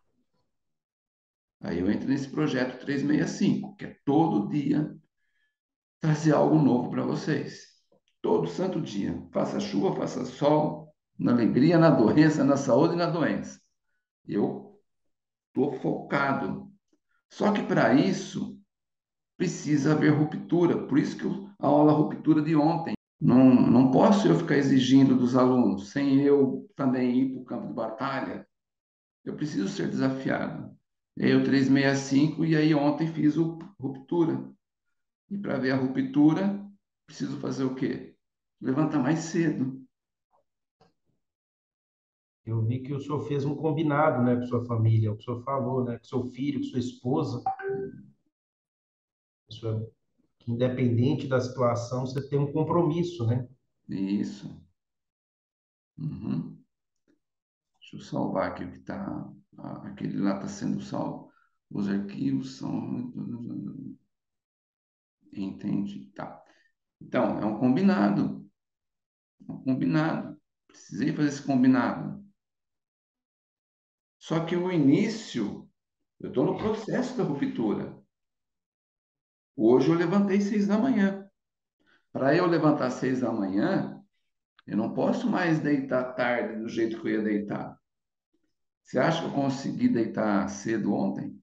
Aí eu entro nesse projeto trezentos e sessenta e cinco, que é todo dia trazer algo novo para vocês. Todo santo dia. Faça chuva, faça sol, na alegria, na doença, na saúde e na doença. Eu estou focado. Só que para isso precisa haver ruptura. Por isso que a aula ruptura de ontem. Não, não posso eu ficar exigindo dos alunos, sem eu também ir para o campo de batalha. Eu preciso ser desafiado. E aí eu trezentos e sessenta e cinco e aí ontem fiz o ruptura. E para ver a ruptura, preciso fazer o quê? Levantar mais cedo. Eu vi que o senhor fez um combinado, né, com sua família, o que o senhor falou, né, com seu filho, com sua esposa. O senhor, que independente da situação, você tem um compromisso, né? Isso. Uhum. Deixa eu salvar aqui o que está. Aquele lá está sendo salvo. Os arquivos são. Entendi. Tá. Então, é um combinado. Um combinado. Precisei fazer esse combinado. Só que o início, eu estou no processo da ruptura. Hoje eu levantei seis da manhã. Para eu levantar seis da manhã, eu não posso mais deitar tarde do jeito que eu ia deitar. Você acha que eu consegui deitar cedo ontem?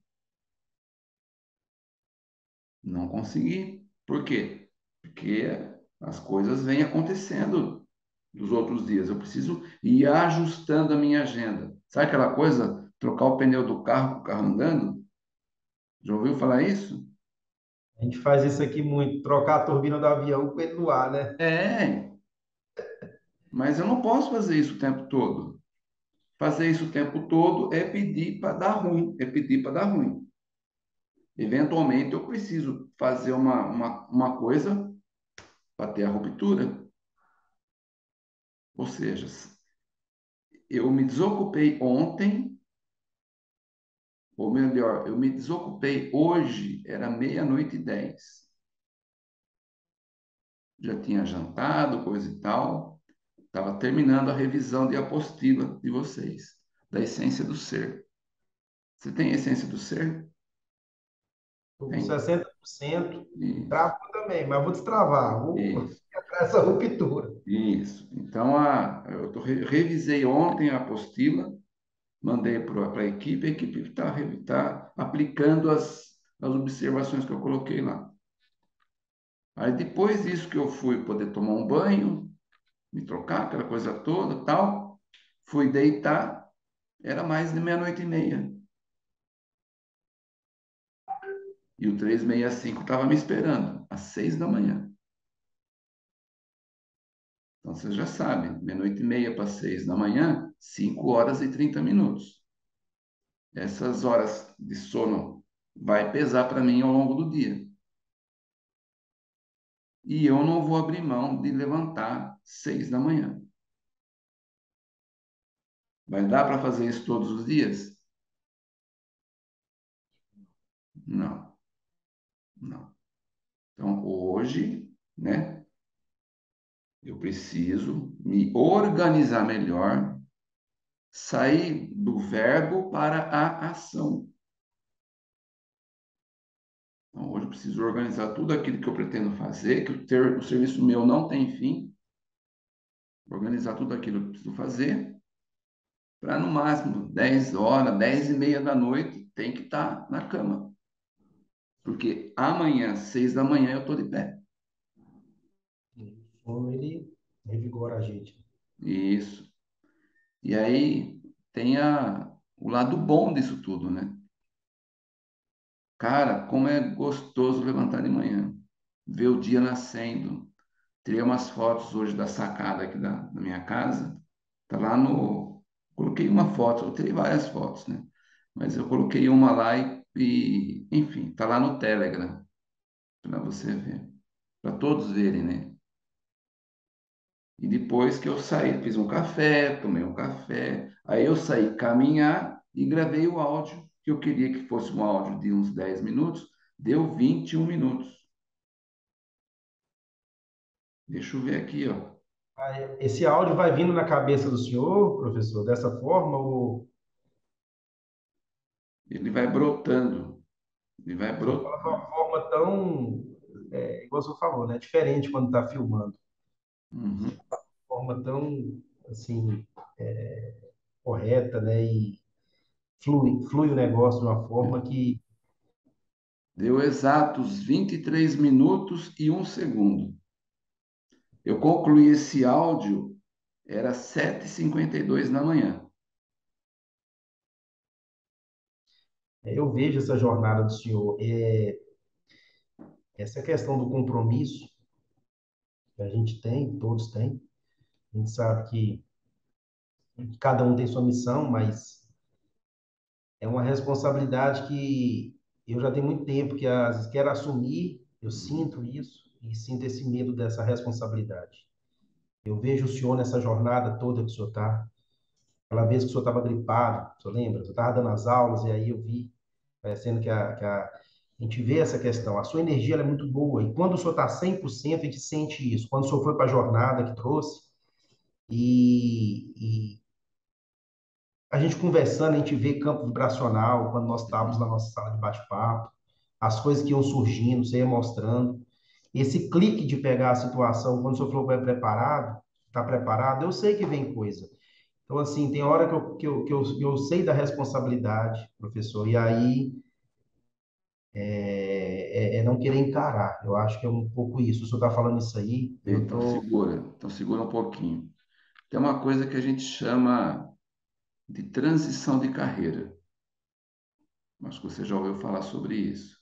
Não consegui. Por quê? Porque as coisas vêm acontecendo dos outros dias. Eu preciso ir ajustando a minha agenda. Sabe aquela coisa? Trocar o pneu do carro com o carro andando? Já ouviu falar isso? A gente faz isso aqui muito, trocar a turbina do avião com ele no ar, né? É, mas eu não posso fazer isso o tempo todo. Fazer isso o tempo todo é pedir para dar ruim, é pedir para dar ruim. Eventualmente eu preciso fazer uma, uma, uma coisa para ter a ruptura. Ou seja, eu me desocupei ontem, ou melhor, eu me desocupei hoje, era meia-noite e dez. Já tinha jantado, coisa e tal. Estava terminando a revisão de apostila de vocês, da essência do ser. Você tem a essência do ser? Estou com Tem? sessenta por cento, Isso, travou também, mas vou destravar, vou isso, ficar essa ruptura. isso. Então, a, eu tô, revisei ontem a apostila, mandei para a equipe, a equipe está tá aplicando as, as observações que eu coloquei lá. Aí depois disso que eu fui poder tomar um banho, me trocar, aquela coisa toda, tal, fui deitar, era mais de meia-noite e meia. E o trezentos e sessenta e cinco estava me esperando, às seis da manhã. Então você já sabe, meia-noite e meia para seis da manhã, cinco horas e trinta minutos. Essas horas de sono vai pesar para mim ao longo do dia. E eu não vou abrir mão de levantar seis da manhã. Vai dar para fazer isso todos os dias? Não, não. Então hoje, né, eu preciso me organizar melhor, sair do verbo para a ação. Então, hoje eu preciso organizar tudo aquilo que eu pretendo fazer, que o, ter, o serviço meu não tem fim, organizar tudo aquilo que eu preciso fazer, para no máximo dez horas, dez e meia da noite, tem que estar na cama. Porque amanhã, seis da manhã, eu estou de pé. O sono, ele revigora a gente. Isso. E aí tem a, o lado bom disso tudo, né? Cara, como é gostoso levantar de manhã, ver o dia nascendo. Tirei umas fotos hoje da sacada aqui da, da minha casa. Tá lá no. Coloquei uma foto, eu tirei várias fotos, né? Mas eu coloquei uma lá e, e enfim, tá lá no Telegram, para você ver, para todos verem, né? E depois que eu saí, fiz um café, tomei um café, aí eu saí caminhar e gravei o áudio, que eu queria que fosse um áudio de uns dez minutos, deu vinte e um minutos. Deixa eu ver aqui, ó. Esse áudio vai vindo na cabeça do senhor, professor, dessa forma, ou Ele vai brotando, ele vai o senhor fala de uma brotando. forma tão, é, igual o senhor falou, né? Diferente quando está filmando. Uhum. Forma tão, assim, correta, né? E flui, flui o negócio de uma forma que Deu exatos vinte e três minutos e um segundo. Eu concluí esse áudio, era sete e cinquenta e dois da manhã. é, eu vejo essa jornada do senhor. É, essa questão do compromisso, que a gente tem, todos têm. A gente sabe que cada um tem sua missão, mas é uma responsabilidade que eu já tenho muito tempo que às vezes quero assumir, eu Uhum. sinto isso e sinto esse medo dessa responsabilidade. Eu vejo o senhor nessa jornada toda que o senhor está. Aquela vez que o senhor estava gripado, o senhor lembra? Eu estava dando as aulas e aí eu vi, parecendo que a, que a, a gente vê essa questão. A sua energia ela é muito boa e quando o senhor está cem por cento, a gente sente isso. Quando o senhor foi para a jornada que trouxe e, e a gente conversando, a gente vê campo vibracional, quando nós estávamos na Uhum. nossa sala de bate-papo, as coisas que iam surgindo, você ia mostrando. Esse clique de pegar a situação, quando o senhor falou que vai preparado, está preparado, eu sei que vem coisa. Então, assim, tem hora que eu, que eu, que eu, eu sei da responsabilidade, professor, e aí é, é, é não querer encarar. Eu acho que é um pouco isso. O senhor está falando isso aí, eu Então, estou. segura. Então, segura um pouquinho. Tem uma coisa que a gente chama de transição de carreira. Acho que você já ouviu falar sobre isso.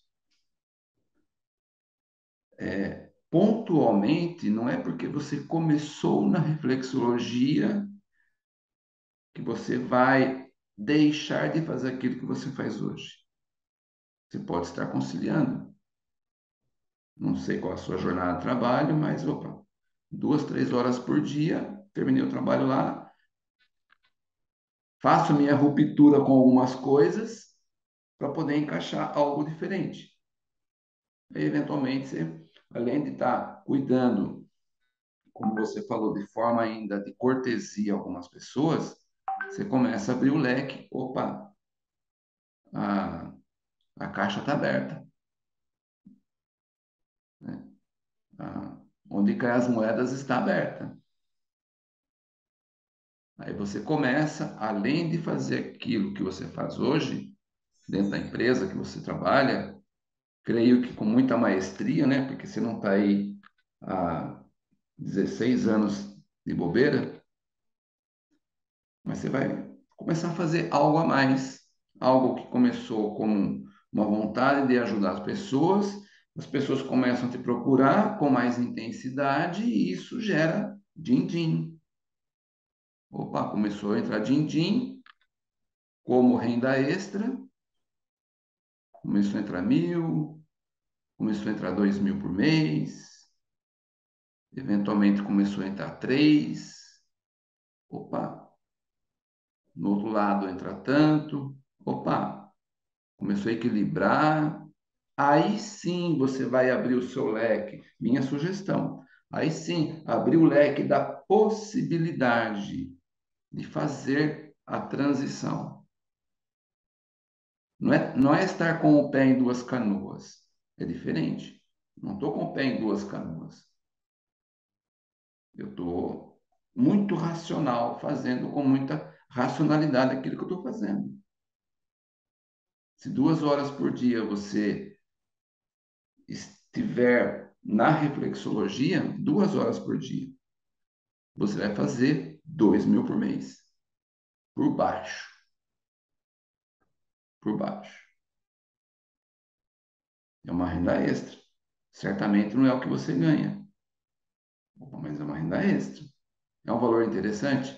É, pontualmente, não é porque você começou na reflexologia que você vai deixar de fazer aquilo que você faz hoje. Você pode estar conciliando. Não sei qual a sua jornada de trabalho, mas opa, duas, três horas por dia, terminei o trabalho lá, faço minha ruptura com algumas coisas para poder encaixar algo diferente. Aí, eventualmente, você, além de estar cuidando, como você falou, de forma ainda de cortesia a algumas pessoas, você começa a abrir o leque. Opa, a, a caixa está aberta, né? A, onde cai as moedas está aberta. Aí você começa, além de fazer aquilo que você faz hoje, dentro da empresa que você trabalha, creio que com muita maestria, né? Porque você não está aí há dezesseis anos de bobeira, mas você vai começar a fazer algo a mais, algo que começou como uma vontade de ajudar as pessoas, as pessoas começam a te procurar com mais intensidade e isso gera din-din. Opa, começou a entrar din-din como renda extra, começou a entrar mil, começou a entrar dois mil por mês, eventualmente começou a entrar três. Opa, no outro lado entra tanto. Opa, começou a equilibrar. Aí sim você vai abrir o seu leque. Minha sugestão. Aí sim, abrir o leque da possibilidade de fazer a transição. Não é, não é estar com o pé em duas canoas. É diferente. Não estou com o pé em duas canoas. Eu estou muito racional, fazendo com muita racionalidade aquilo que eu estou fazendo. Se duas horas por dia você estiver na reflexologia, duas horas por dia, você vai fazer dois mil por mês. Por baixo. Por baixo. É uma renda extra. Certamente não é o que você ganha, mas é uma renda extra. É um valor interessante?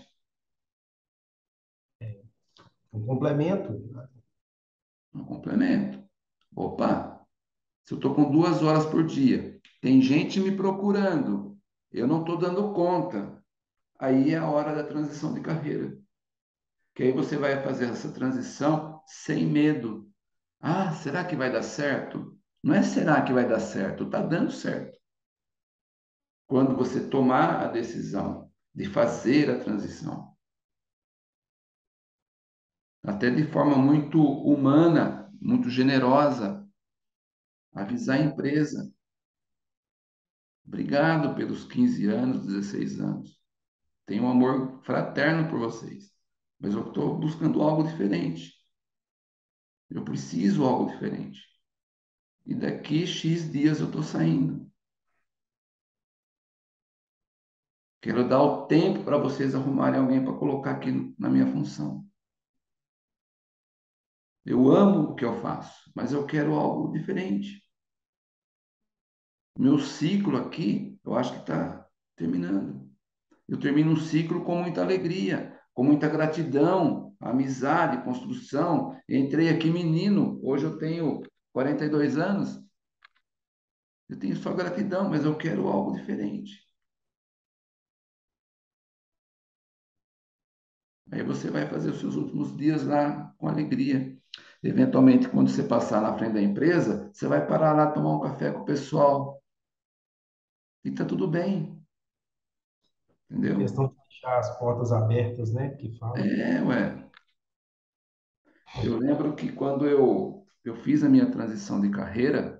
Um complemento. Um complemento. Opa, se eu estou com duas horas por dia, tem gente me procurando, eu não estou dando conta. Aí é a hora da transição de carreira. Que aí você vai fazer essa transição sem medo. Ah, será que vai dar certo? Não é será que vai dar certo, está dando certo. Quando você tomar a decisão de fazer a transição, até de forma muito humana, muito generosa, avisar a empresa. Obrigado pelos quinze anos, dezesseis anos. Tenho um amor fraterno por vocês, mas eu estou buscando algo diferente. Eu preciso algo diferente. E daqui X dias eu estou saindo. Quero dar o tempo para vocês arrumarem alguém para colocar aqui na minha função. Eu amo o que eu faço, mas eu quero algo diferente. Meu ciclo aqui, eu acho que está terminando. Eu termino um ciclo com muita alegria, com muita gratidão, amizade, construção. Entrei aqui menino, hoje eu tenho quarenta e dois anos, eu tenho só gratidão, mas eu quero algo diferente. Aí você vai fazer os seus últimos dias lá com alegria. Eventualmente, quando você passar na frente da empresa, você vai parar lá tomar um café com o pessoal. E tá tudo bem, entendeu? Questão de deixar as portas abertas, né? Que fala. É, ué. Eu lembro que quando eu, eu fiz a minha transição de carreira,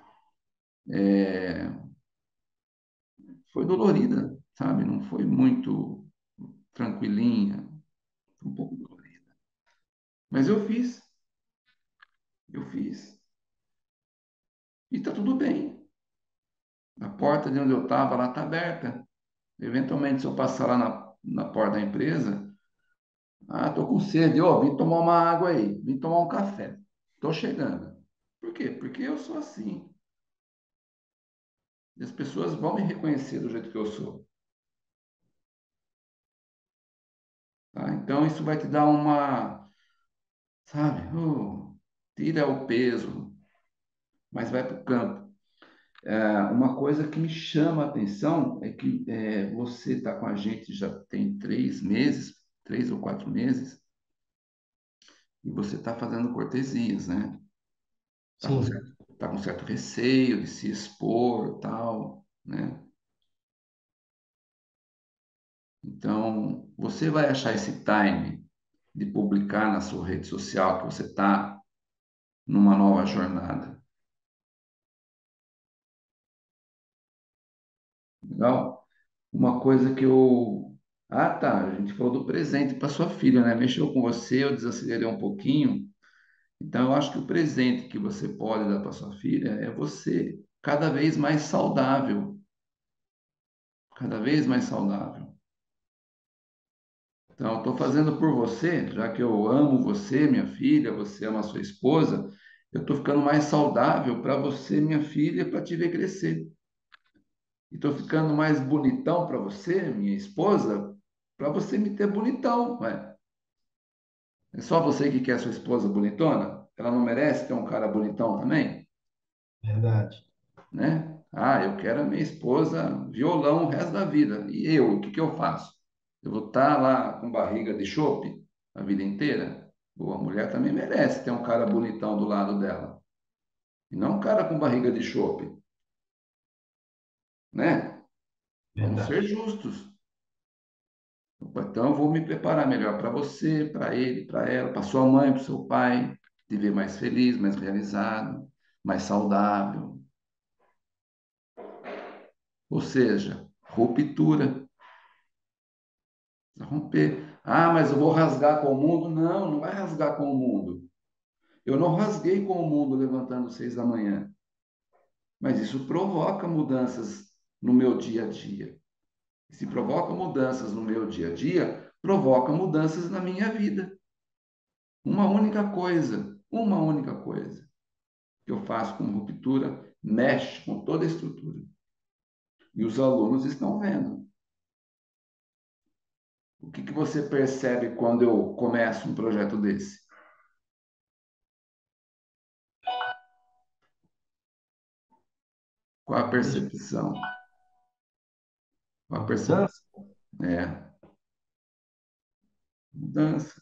é, foi dolorida, sabe? Não foi muito tranquilinha, foi um pouco dolorida. Mas eu fiz, eu fiz. E tá tudo bem. A porta de onde eu estava lá está aberta. Eventualmente, se eu passar lá na, na porta da empresa, ah, tô com sede, ó, vim tomar uma água aí, vim tomar um café. Tô chegando. Por quê? Porque eu sou assim. E as pessoas vão me reconhecer do jeito que eu sou. Tá? Então, isso vai te dar uma, sabe, uh, tira o peso, mas vai para o campo. É, uma coisa que me chama a atenção é que é, você está com a gente já tem três meses, três ou quatro meses, e você está fazendo cortesias, né? Está com certo, Sim, tá com certo receio de se expor, tal, né? Então, você vai achar esse time de publicar na sua rede social que você está numa nova jornada. Legal? Uma coisa que eu. Ah, tá. A gente falou do presente para sua filha, né? Mexeu com você, eu desacelerei um pouquinho. Então, eu acho que o presente que você pode dar para sua filha é você cada vez mais saudável, cada vez mais saudável. Então, estou fazendo por você, já que eu amo você, minha filha, você ama a sua esposa, eu estou ficando mais saudável para você, minha filha, para te ver crescer. E estou ficando mais bonitão para você, minha esposa, para você me ter bonitão, ué. É só você que quer sua esposa bonitona? Ela não merece ter um cara bonitão também, verdade. né? Ah, eu quero a minha esposa violão o resto da vida. E eu, o que que eu faço? Eu vou estar lá com barriga de chope a vida inteira? Boa, a mulher também merece ter um cara bonitão do lado dela. E não um cara com barriga de chope, né? Vamos ser Verdade. justos. Então, eu vou me preparar melhor para você, para ele, para ela, para sua mãe, para o seu pai, te ver mais feliz, mais realizado, mais saudável. Ou seja, ruptura. Romper. Ah, mas eu vou rasgar com o mundo? Não, não vai rasgar com o mundo. Eu não rasguei com o mundo levantando seis da manhã, mas isso provoca mudanças no meu dia a dia. E se provoca mudanças no meu dia a dia, provoca mudanças na minha vida. Uma única coisa, uma única coisa que eu faço com ruptura mexe com toda a estrutura. E os alunos estão vendo. O que que você percebe quando eu começo um projeto desse? Qual a Vejo percepção? Qual a uma percepção? mudança É, mudança.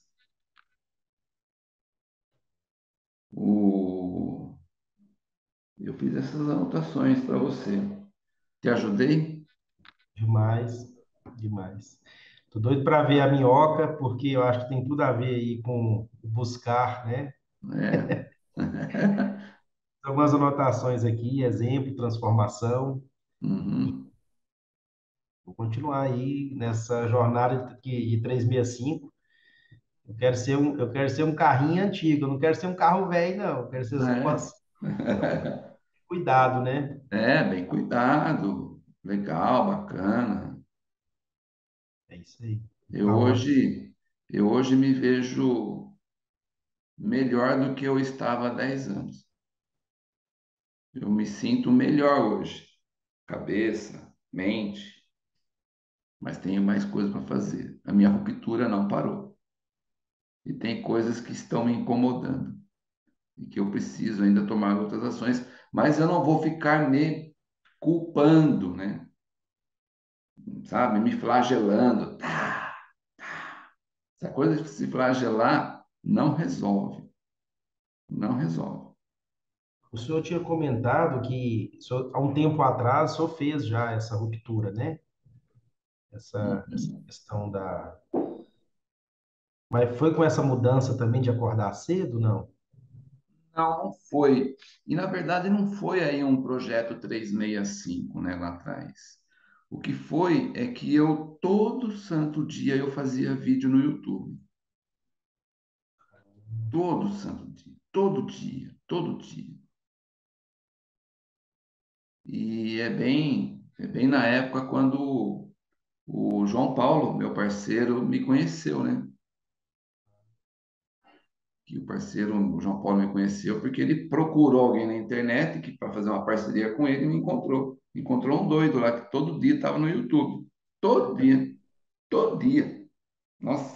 O... Eu fiz essas anotações para você. Te ajudei? demais, demais. Tô doido para ver a minhoca, porque eu acho que tem tudo a ver aí com o buscar, né? É. Algumas anotações aqui, exemplo, transformação. Uhum. Vou continuar aí nessa jornada de, de trezentos e sessenta e cinco. Eu quero ser um, eu quero ser um carrinho antigo, eu não quero ser um carro velho, não. Eu quero ser É. umas, cuidado, né? É, bem cuidado. Legal, bacana. É isso aí. Eu Na hora. hoje, eu hoje me vejo melhor do que eu estava há dez anos. Eu me sinto melhor hoje. Cabeça, mente. mas tenho mais coisas para fazer. A minha ruptura não parou. E tem coisas que estão me incomodando e que eu preciso ainda tomar outras ações, mas eu não vou ficar me culpando, né? Sabe? Me flagelando. Tá. Essa coisa de se flagelar não resolve. Não resolve. O senhor tinha comentado que o senhor, há um tempo atrás o senhor fez já essa ruptura, né? Essa, essa Uhum. questão da. Mas foi com essa mudança também de acordar cedo, não? Não, não foi. E, na verdade, não foi aí um projeto trezentos e sessenta e cinco, né, lá atrás. O que foi é que eu, todo santo dia, eu fazia vídeo no YouTube. Todo santo dia. Todo dia. Todo dia. E é bem, é bem na época quando o João Paulo, meu parceiro, me conheceu, né? Que o parceiro, o João Paulo, me conheceu porque ele procurou alguém na internet que para fazer uma parceria com ele e me encontrou. Encontrou um doido lá que todo dia estava no YouTube. Todo dia, todo dia. Nossa,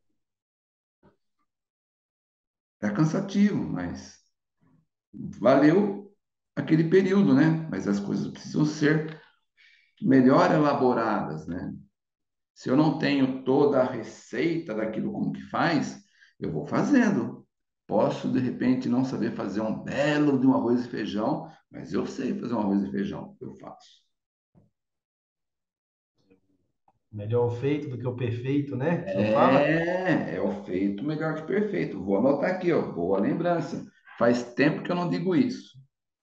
é cansativo, mas valeu aquele período, né? Mas as coisas precisam ser melhor elaboradas, né? Se eu não tenho toda a receita daquilo como que faz, eu vou fazendo. Posso, de repente, não saber fazer um belo de um arroz e feijão, mas eu sei fazer um arroz e feijão, eu faço. Melhor o feito do que o perfeito, né? O senhor fala? É, é o feito melhor que perfeito. Vou anotar aqui, ó, boa lembrança. Faz tempo que eu não digo isso.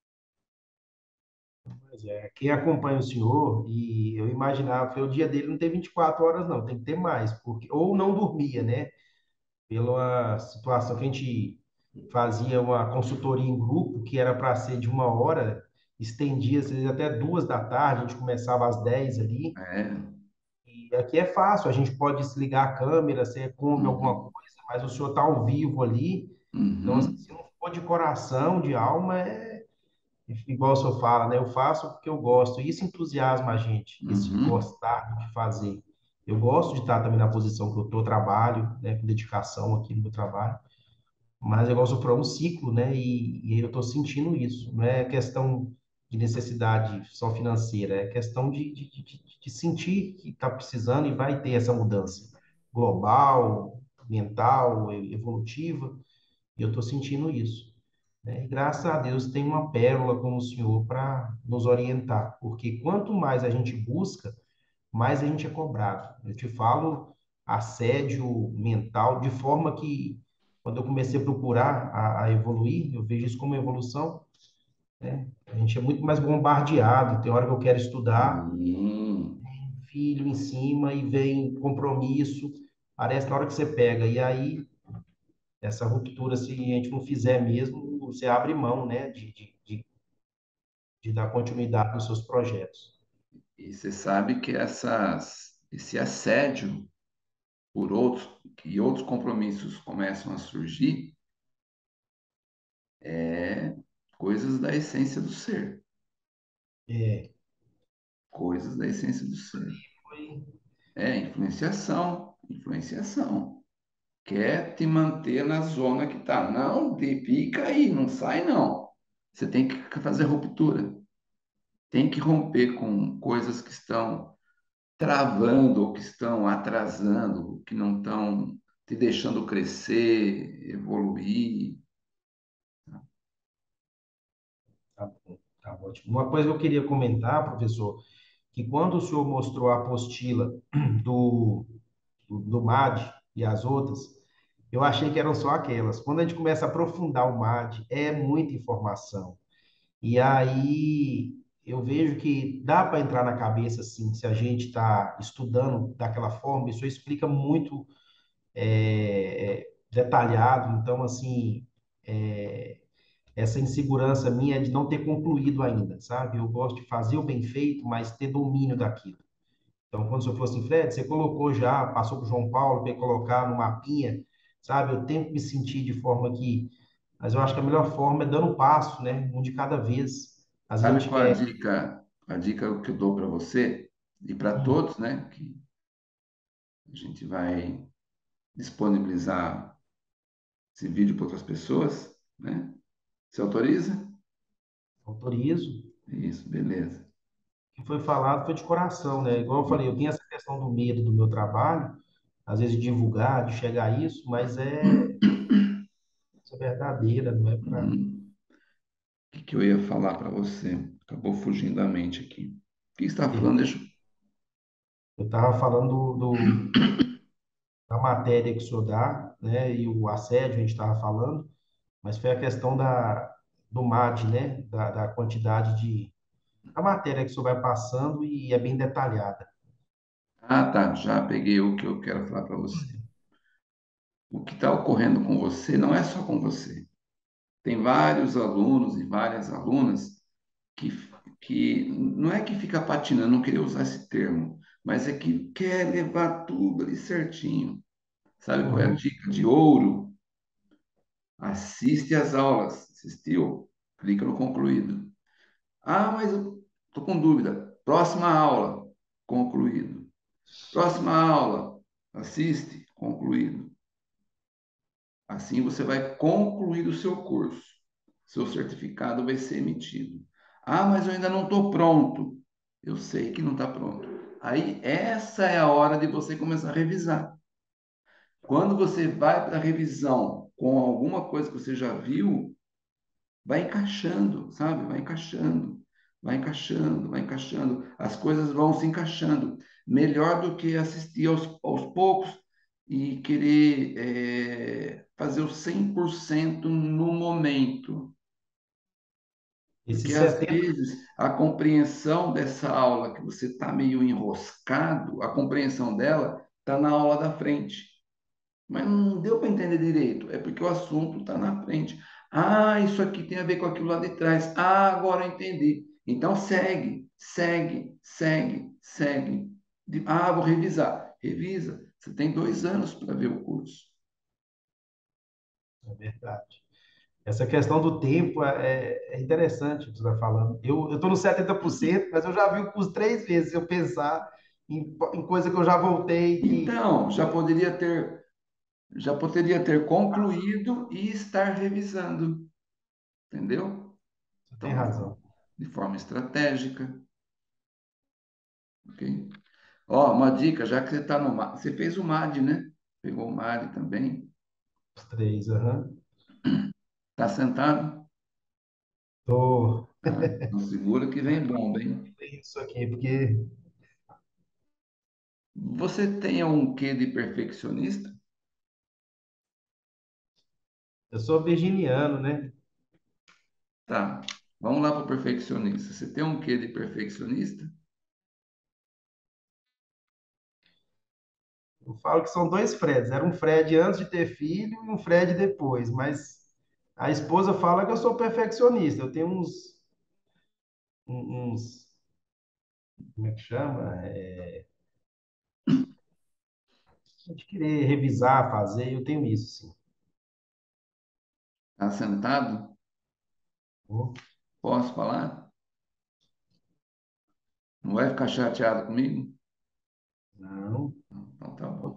Pois é, quem acompanha o senhor, e eu imaginava, foi o dia dele não tem vinte e quatro horas, não, tem que ter mais, porque, ou não dormia, né? Pela situação que a gente fazia uma consultoria em grupo, que era para ser de uma hora, estendia às vezes até duas da tarde, a gente começava às dez ali, É, e aqui é fácil, a gente pode desligar a câmera, você come alguma uhum, coisa, mas o senhor está ao vivo ali, então, assim, uhum, se não for de coração, de alma, é igual o senhor fala, né? Eu faço porque eu gosto. E isso entusiasma a gente, esse uhum, gostar de fazer. Eu gosto de estar também na posição que eu estou, trabalho, né, com dedicação aqui no meu trabalho, mas eu gosto para um ciclo, né? E, e eu estou sentindo isso. Não é questão de necessidade só financeira, é questão de, de, de, de sentir que está precisando e vai ter essa mudança global, mental, e- evolutiva, e eu estou sentindo isso, né? E graças a Deus tem uma pérola como o Senhor para nos orientar, porque quanto mais a gente busca, mais a gente é cobrado. Eu te falo assédio mental, de forma que, quando eu comecei a procurar a, a evoluir, eu vejo isso como evolução, né? A gente é muito mais bombardeado. Tem hora que eu quero estudar, sim. filho em cima e vem compromisso. Parece na hora que você pega. E aí, essa ruptura, se a gente não fizer mesmo, você abre mão, né, de, de, de, de dar continuidade nos seus projetos. E você sabe que essas, esse assédio por outros, que outros compromissos começam a surgir, é coisas da essência do ser. É, Coisas da essência do ser. foi, É influenciação, influenciação. Quer te manter na zona que tá. Não, de- fica aí, não sai não. Você tem que fazer ruptura. Tem que romper com coisas que estão travando ou que estão atrasando, que não estão te deixando crescer, evoluir. tá bom, tá ótimo. Uma coisa que eu queria comentar, professor, que quando o senhor mostrou a apostila do, do, do M A D e as outras, eu achei que eram só aquelas. Quando a gente começa a aprofundar o M A D, é muita informação. E aí eu vejo que dá para entrar na cabeça, assim, se a gente está estudando daquela forma, isso explica muito é, é, detalhado. Então, assim, é, essa insegurança minha é de não ter concluído ainda, sabe? Eu gosto de fazer o bem feito, mas ter domínio daquilo. Então, quando o senhor fosse assim, Fred, você colocou já, passou para o João Paulo para colocar no mapinha, sabe? Eu tento me sentir de forma que. Mas eu acho que a melhor forma é dando um passo, né? Um de cada vez. Às vezes a Sabe gente qual a quer. dica, a dica que eu dou para você e para Hum, todos, né? Que A gente vai disponibilizar esse vídeo para outras pessoas, né? Você autoriza? Autorizo. Isso, beleza. O que foi falado foi de coração, né? Igual eu falei, eu tenho essa questão do medo do meu trabalho, às vezes de divulgar, de chegar a isso, mas é, isso é verdadeira, não é para. Uhum. O que que eu ia falar para você? Acabou fugindo da mente aqui. O que você está falando? Deixa eu... Eu estava falando do, do- da matéria que o senhor dá, né? E o assédio, a gente estava falando, mas foi a questão da, do M A D, né? Da, da quantidade de. A matéria que o senhor vai passando e é bem detalhada. Ah, tá. Já peguei o que eu quero falar para você. O que está ocorrendo com você não é só com você. Tem vários alunos e várias alunas que, que não é que fica patinando, não queria usar esse termo, mas é que quer levar tudo ali certinho. Sabe qual é a Uhum. dica de ouro? Assiste às aulas. Assistiu? Clica no concluído. Ah, mas eu estou com dúvida. Próxima aula, concluído. Próxima aula, assiste, concluído. Assim você vai concluir o seu curso. Seu certificado vai ser emitido. Ah, mas eu ainda não estou pronto. Eu sei que não está pronto. Aí, essa é a hora de você começar a revisar. Quando você vai para a revisão com alguma coisa que você já viu, vai encaixando, sabe? Vai encaixando, vai encaixando, vai encaixando. As coisas vão se encaixando. Melhor do que assistir aos, aos poucos e querer é, fazer o cem por cento no momento. Esse Porque às setenta. vezes a compreensão dessa aula que você está meio enroscado, a compreensão dela está na aula da frente. Mas não deu para entender direito. É porque o assunto está na frente. Ah, isso aqui tem a ver com aquilo lá de trás. Ah, agora eu entendi. Então segue, segue, segue, segue. De- Ah, vou revisar. Revisa. Você tem dois anos para ver o curso. É verdade. Essa questão do tempo é, é interessante o que você está falando. Eu estou no setenta por cento, mas eu já vi o curso três vezes. Eu pensar em, em coisa que eu já voltei, que Então, já poderia ter, já poderia ter concluído e estar revisando, entendeu? você tem Então, de razão. forma, de forma estratégica, ok? Ó, uma dica, já que você está no M A D, você fez o M A D, né? Pegou o M A D também. Os três, aham. Tá sentado? Tô Tá. Então segura que vem bomba, hein? isso aqui, porque Você tem um quê de perfeccionista? eu sou virginiano, né? Tá. Vamos lá para o perfeccionista. Você tem um quê de perfeccionista? Eu falo que são dois Freds. Era um Fred antes de ter filho e um Fred depois, mas a esposa fala que eu sou perfeccionista. Eu tenho uns, uns, como é que chama? É, de querer revisar, fazer, eu tenho isso, sim. Tá sentado? Vou- Posso falar? Não vai ficar chateado comigo? Não, Então tá bom.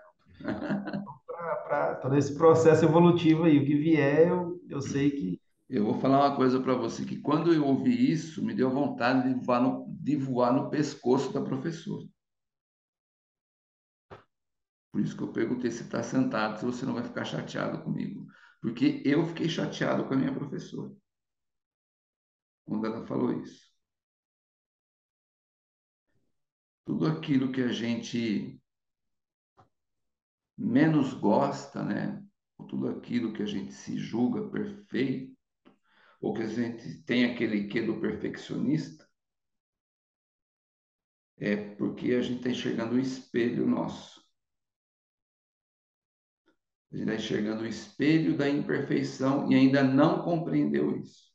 para todo esse processo evolutivo aí, o que vier, eu, eu sei que Eu vou falar uma coisa para você, que quando eu ouvi isso, me deu vontade de voar no, de voar no pescoço da professora. Por isso que eu perguntei se está sentado, se você não vai ficar chateado comigo. Porque eu fiquei chateado com a minha professora quando ela falou isso. Tudo aquilo que a gente menos gosta, né? Ou tudo aquilo que a gente se julga perfeito, ou que a gente tem aquele quê do perfeccionista, é porque a gente está enxergando um espelho nosso. A gente está enxergando o espelho da imperfeição e ainda não compreendeu isso.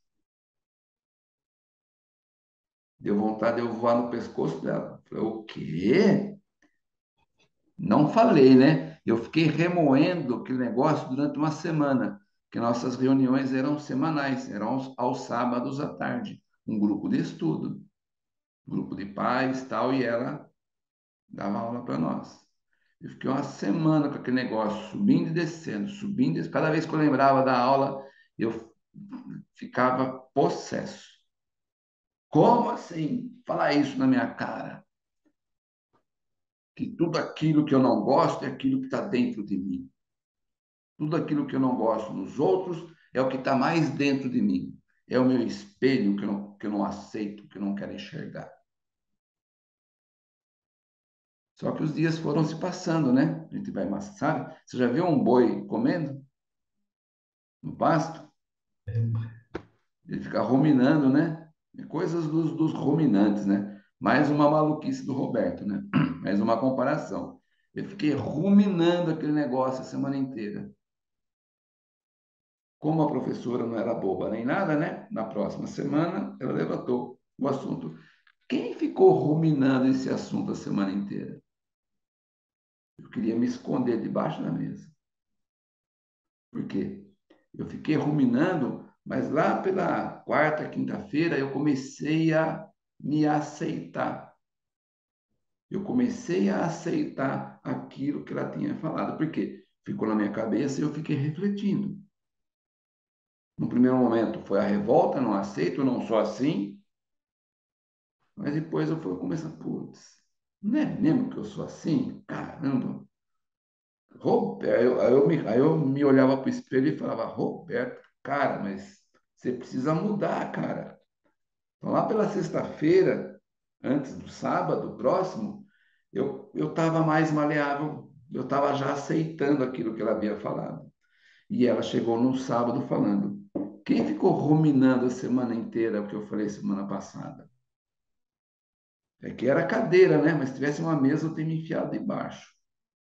Deu vontade de eu voar no pescoço dela. Falei, o quê? Não falei, né? Eu fiquei remoendo aquele negócio durante uma semana, que nossas reuniões eram semanais, eram aos, aos sábados à tarde. Um grupo de estudo, um grupo de pais tal, e ela dava aula para nós. Eu fiquei uma semana com aquele negócio, subindo e descendo, subindo e descendo. Cada vez que eu lembrava da aula, eu ficava possesso. Como assim? Falar isso na minha cara? Que tudo aquilo que eu não gosto é aquilo que está dentro de mim. Tudo aquilo que eu não gosto nos outros é o que está mais dentro de mim. É o meu espelho que eu não, que eu não aceito, que eu não quero enxergar. Só que os dias foram se passando, né? A gente vai, mas sabe? Você já viu um boi comendo no pasto? Ele fica ruminando, né? É coisas dos, dos ruminantes, né? Mais uma maluquice do Roberto, né? Mais uma comparação. Eu fiquei ruminando aquele negócio a semana inteira. Como a professora não era boba nem nada, né? Na próxima semana, ela levantou o assunto. Quem ficou ruminando esse assunto a semana inteira? Eu queria me esconder debaixo da mesa. Por quê? Eu fiquei ruminando, mas lá pela quarta, quinta-feira, eu comecei a me aceitar. Eu comecei a aceitar aquilo que ela tinha falado. Por quê? Ficou na minha cabeça e eu fiquei refletindo. No primeiro momento foi a revolta, não aceito, não sou assim. Mas depois eu fui começar, putz, não é mesmo que eu sou assim? Caramba. Roberto, aí eu, aí eu me, aí eu me olhava para o espelho e falava, Roberto, cara, mas você precisa mudar, cara. Então, lá pela sexta-feira, antes do sábado próximo, eu eu estava mais maleável, eu estava já aceitando aquilo que ela havia falado. E ela chegou no sábado falando, quem ficou ruminando a semana inteira o que eu falei semana passada? É que era cadeira, né? Mas se tivesse uma mesa, eu teria me enfiado debaixo.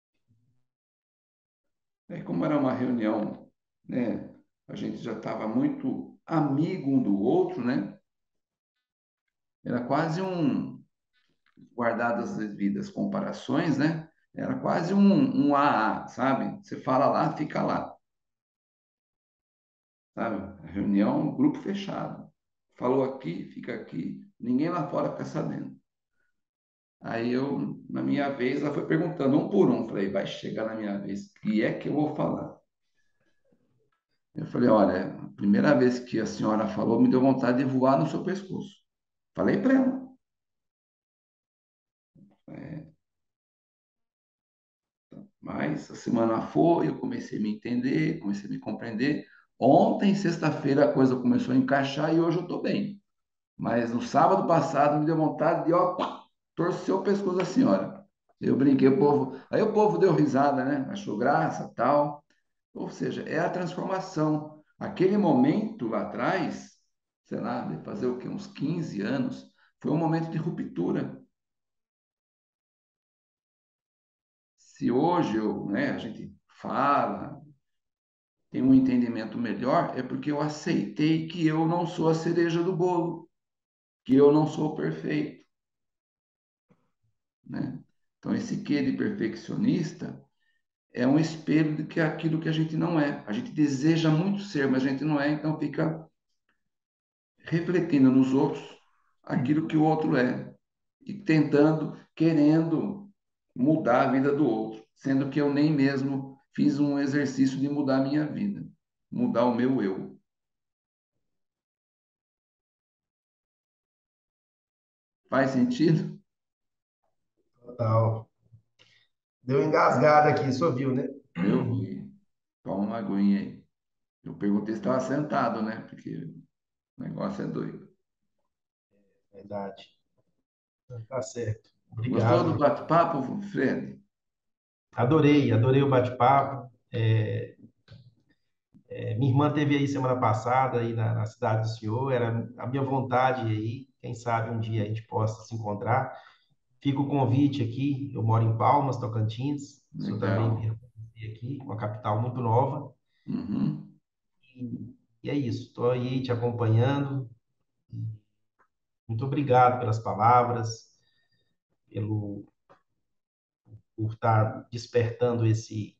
Aí, como era uma reunião, né? A gente já estava muito amigo um do outro, né? Era quase um, guardadas as devidas comparações, né? Era quase um, um A A, sabe? Você fala lá, fica lá, sabe? A reunião, grupo fechado. Falou aqui, fica aqui. Ninguém lá fora fica sabendo. Aí eu, na minha vez, ela foi perguntando um por um. Falei, vai chegar na minha vez. E é que eu vou falar. Eu falei, olha, a primeira vez que a senhora falou, me deu vontade de voar no seu pescoço. Falei para ela. É, mas a semana foi, eu comecei a me entender, comecei a me compreender. Ontem, sexta-feira, a coisa começou a encaixar e hoje eu estou bem. Mas no sábado passado me deu vontade de, ó, torcer o pescoço da senhora. Eu brinquei, o povo. Aí o povo deu risada, né? Achou graça, tal. Ou seja, é a transformação. Aquele momento lá atrás, sei lá, de fazer o quê? Uns quinze anos, foi um momento de ruptura. Se hoje eu, né, a gente fala, tem um entendimento melhor, é porque eu aceitei que eu não sou a cereja do bolo, que eu não sou perfeito, né? Então, esse quê de perfeccionista é um espelho de que é aquilo que a gente não é. A gente deseja muito ser, mas a gente não é, então fica refletindo nos outros aquilo que o outro é e tentando, querendo mudar a vida do outro, sendo que eu nem mesmo fiz um exercício de mudar a minha vida, mudar o meu eu. Faz sentido? Total. Deu engasgada aqui, só viu, né? Eu vi. Toma uma aguinha aí. Eu perguntei se estava sentado, né? Porque o negócio é doido. Verdade. Tá certo. Gostou do Obrigado. bate-papo, Fred? Adorei, adorei o bate-papo. É, é, minha irmã teve aí semana passada aí na, na cidade do senhor. Era a minha vontade aí. Quem sabe um dia a gente possa se encontrar. Fica o convite aqui. Eu moro em Palmas, Tocantins. O senhor também Legal. veio aqui, uma capital muito nova. Uhum. E, e é isso. Estou aí te acompanhando. Muito obrigado pelas palavras, pelo por estar despertando esse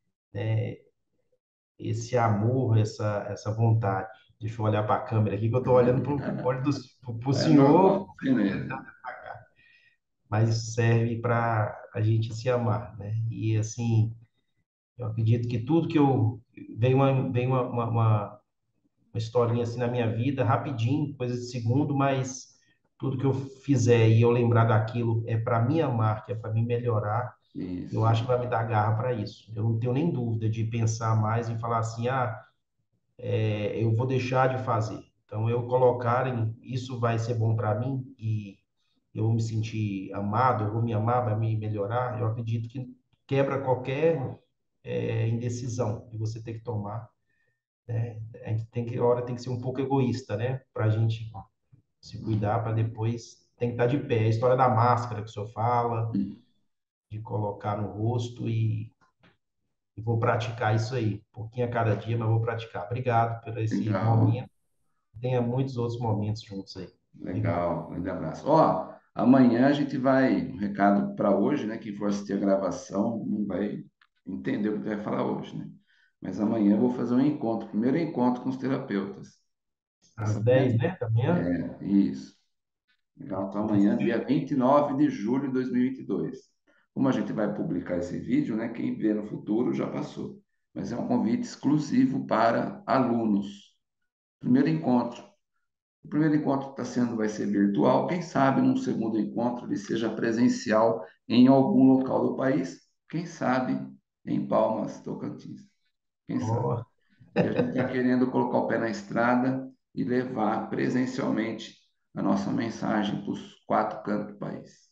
esse amor, essa essa vontade. Deixa eu olhar para a câmera aqui, que eu estou olhando para o olho do pro, pro É normal, senhor. assim mesmo. mas isso serve para a gente se amar, né? E assim, eu acredito que tudo que eu vem uma vem uma, uma, uma uma historinha assim na minha vida, rapidinho, coisa de segundo, mas tudo que eu fizer e eu lembrar daquilo é para me amar, que é para me melhorar, eu Isso, acho que vai me dar garra para isso. Eu não tenho nem dúvida de pensar mais e falar assim, ah, é, eu vou deixar de fazer. Então, eu colocar em isso vai ser bom para mim e eu vou me sentir amado, eu vou me amar, vai me melhorar. Eu acredito que quebra qualquer é, indecisão que você tem que tomar. A gente tem que, a hora tem que ser um pouco egoísta, né? Para a gente se cuidar, para depois tem que estar de pé. A história da máscara que o senhor fala, de colocar no rosto e, e vou praticar isso aí, um pouquinho a cada dia, mas vou praticar. Obrigado por esse legal. momento. Tenha muitos outros momentos juntos aí. Obrigado. Legal, grande abraço. Ó, amanhã a gente vai, um recado para hoje, né? Quem for assistir a gravação não vai entender o que vai falar hoje, né? Mas amanhã eu vou fazer um encontro, primeiro encontro com os terapeutas. Tá Às dez, sabendo? né, da manhã? É, isso. Legal, então amanhã, Isso. dia vinte e nove de julho de dois mil e vinte e dois. Como a gente vai publicar esse vídeo, né? Quem vê no futuro já passou. Mas é um convite exclusivo para alunos. Primeiro encontro. O primeiro encontro está sendo, vai ser virtual. Quem sabe num segundo encontro ele seja presencial em algum local do país. Quem sabe em Palmas, Tocantins. Quem sabe? Ó, E a gente está querendo colocar o pé na estrada e levar presencialmente a nossa mensagem para os quatro cantos do país.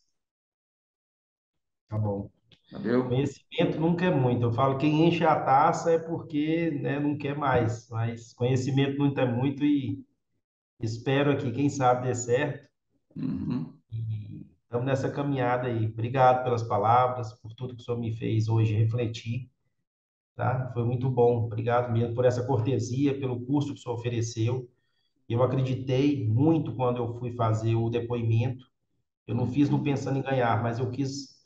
tá bom. Valeu? Conhecimento nunca é muito. Eu falo, quem enche a taça é porque, né, não quer mais. Mas conhecimento nunca é muito e espero aqui, quem sabe dê certo. Uhum. E estamos nessa caminhada aí. Obrigado pelas palavras, por tudo que o senhor me fez hoje refletir, tá? Foi muito bom. Obrigado mesmo por essa cortesia, pelo curso que o senhor ofereceu. Eu acreditei muito quando eu fui fazer o depoimento. Eu não fiz não Uhum. pensando em ganhar, mas eu quis,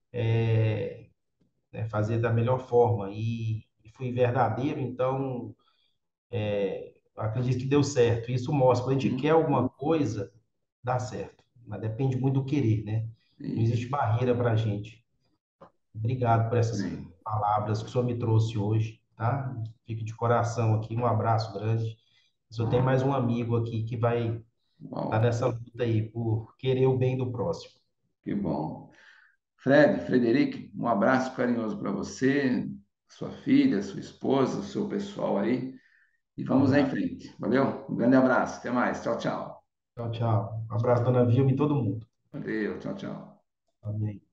né, fazer da melhor forma e, e fui verdadeiro, então eu acredito que deu certo. Isso mostra, quando a gente quer Uhum. alguma coisa, dá certo. Mas depende muito do querer, né? Não existe Isso. barreira para a gente. Obrigado por essas Bem, palavras que o senhor me trouxe hoje, tá? Fico de coração aqui, um abraço grande. O senhor tem mais um amigo aqui que vai estar uau, nessa luta aí, por querer o bem do próximo. que bom. Fred, Frederic, um abraço carinhoso para você, sua filha, sua esposa, seu pessoal aí. E Um vamos em abraço. frente. Valeu? Um grande abraço. Até mais. Tchau, tchau. Tchau, tchau. Um abraço, dona Vilma e todo mundo. Valeu. Tchau, tchau. Amém.